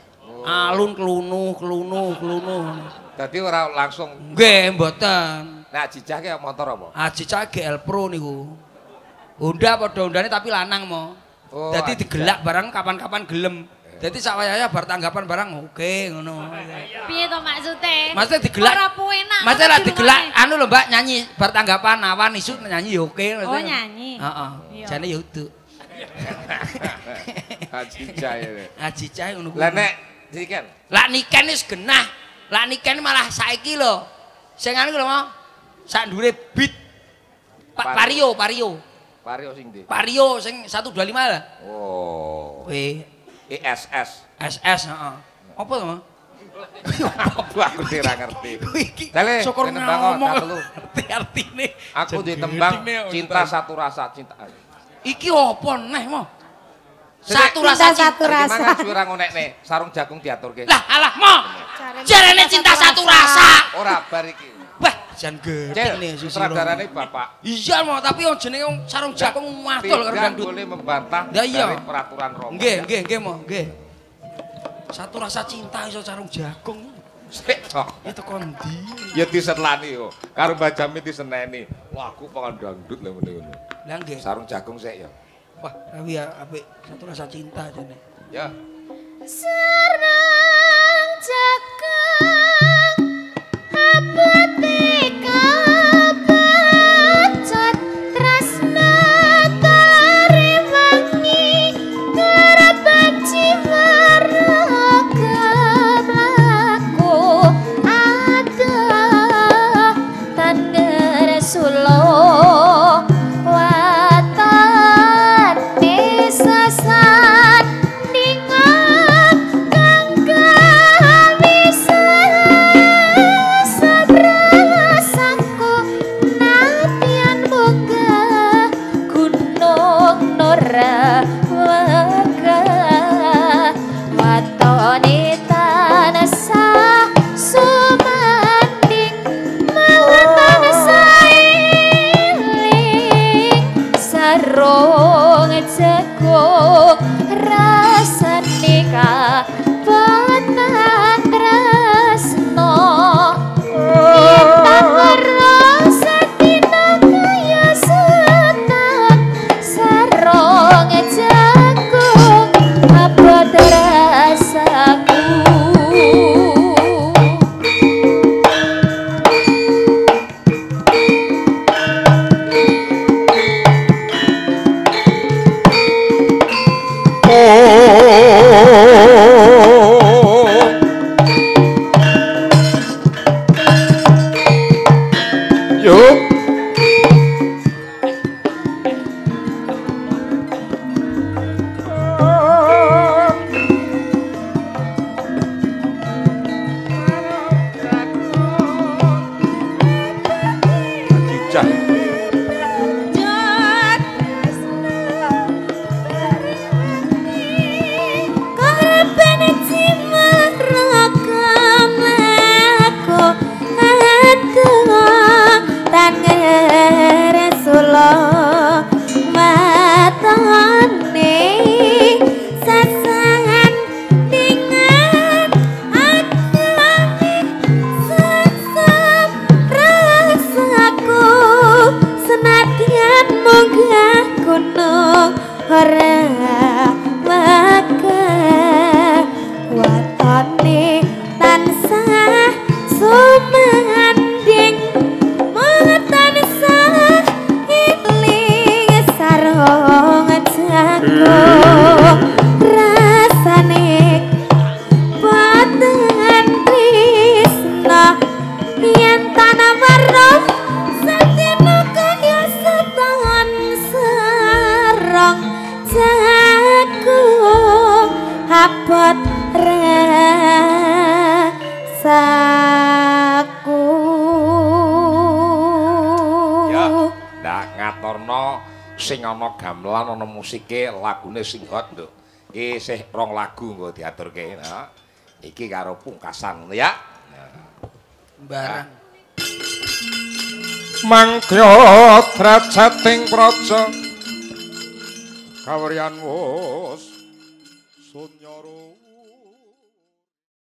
Alun kelunu, kelunu, kelunu. Dadi ora langsung Nggih, mboten. Nah, Jijah ki motor apa? Ajijah G L Pro niku. Honda padha Hondane tapi lanang mo. Oh, Dadi Ajijah. digelak barang kapan-kapan gelem. Dadi sakwayah bar tanggapan barang oke ngono. Piye to maksude? Maksudnya digelak. Ora penak. Maksudnya lah digelak anu lho Mbak nyanyi bar tanggapan awan isu nyanyi ya oke. Oh nyanyi. Heeh. Iya. Jane ya udu. Ajijah ya. Ajijah ngono kuwi. Lah nek Niken. Lah Niken wis genah. Lah Niken malah saiki lho. Sing anu lho mau. Sak ndure beat. Pak Vario, Vario. Vario sing ndi? Vario sing seratus dua puluh lima lah. Oh. Weh, I S S. S S heeh. Apa to, Mas? Aku ora ngerti. Iki Dale, syukur ini tembang, ngomong tak telu. arti-artine. Aku ditembang cinta satu rasa cinta. Iki apa neh, Mo? Satu Cinta rasa satu rasa. Gimana suara ngonekne? Sarung jagung diaturke. Lah, alah, Mo. Jarene cinta satu rasa. Ora bar iki. Wah, jan gedhe nih Cil, susilo. sutradarane Bapak. Iya, Mo, tapi yang jenenge wong sarung jagung matol karo Tidak dangdut. boleh membantah Lah iya. dari peraturan Roma. Nggih, nggih, nggih, Mo, nggih. Satu rasa cinta iso sarung jagung. Sik, Cok. Itu kondi. Ya disetlani kok. Karo Mbak Jami diseneni. Lagu pengen dangdut lho ngene ngono. Lah nggih. Sarung jagung sik ya. Wah, tapi ya apik satu rasa cinta jane. Ya. Sarang jagung abadi kabacat tresna tariwangi karapan jiwaraga mlaku ada tanda Rasulullah watan desasan ningat kangga bisa sabrasaku natian munggah gunung Nora warga watone tanasa sumanding mawatan sailing sarung jagung rasane kabatan tresno Intan ngerasa dina kaya setan sarung jagung abot rasaku Yuk. Jijah. Senadyan munggah gunung ora maka watone tansah sumanding mengatan sah iling sarung jagung rasane paten tresna yen tanah weruh sadina kaya setan sarung jagung abot rasaku. Ya, ndak ngaturno sing ana gamelan ana musike lagune sing hot lho. Iki isih rong lagu nggo diaturke. Nah, iki karo pungkasan ya. Barang. Mangkya drajating praja kawriyan wus sunyara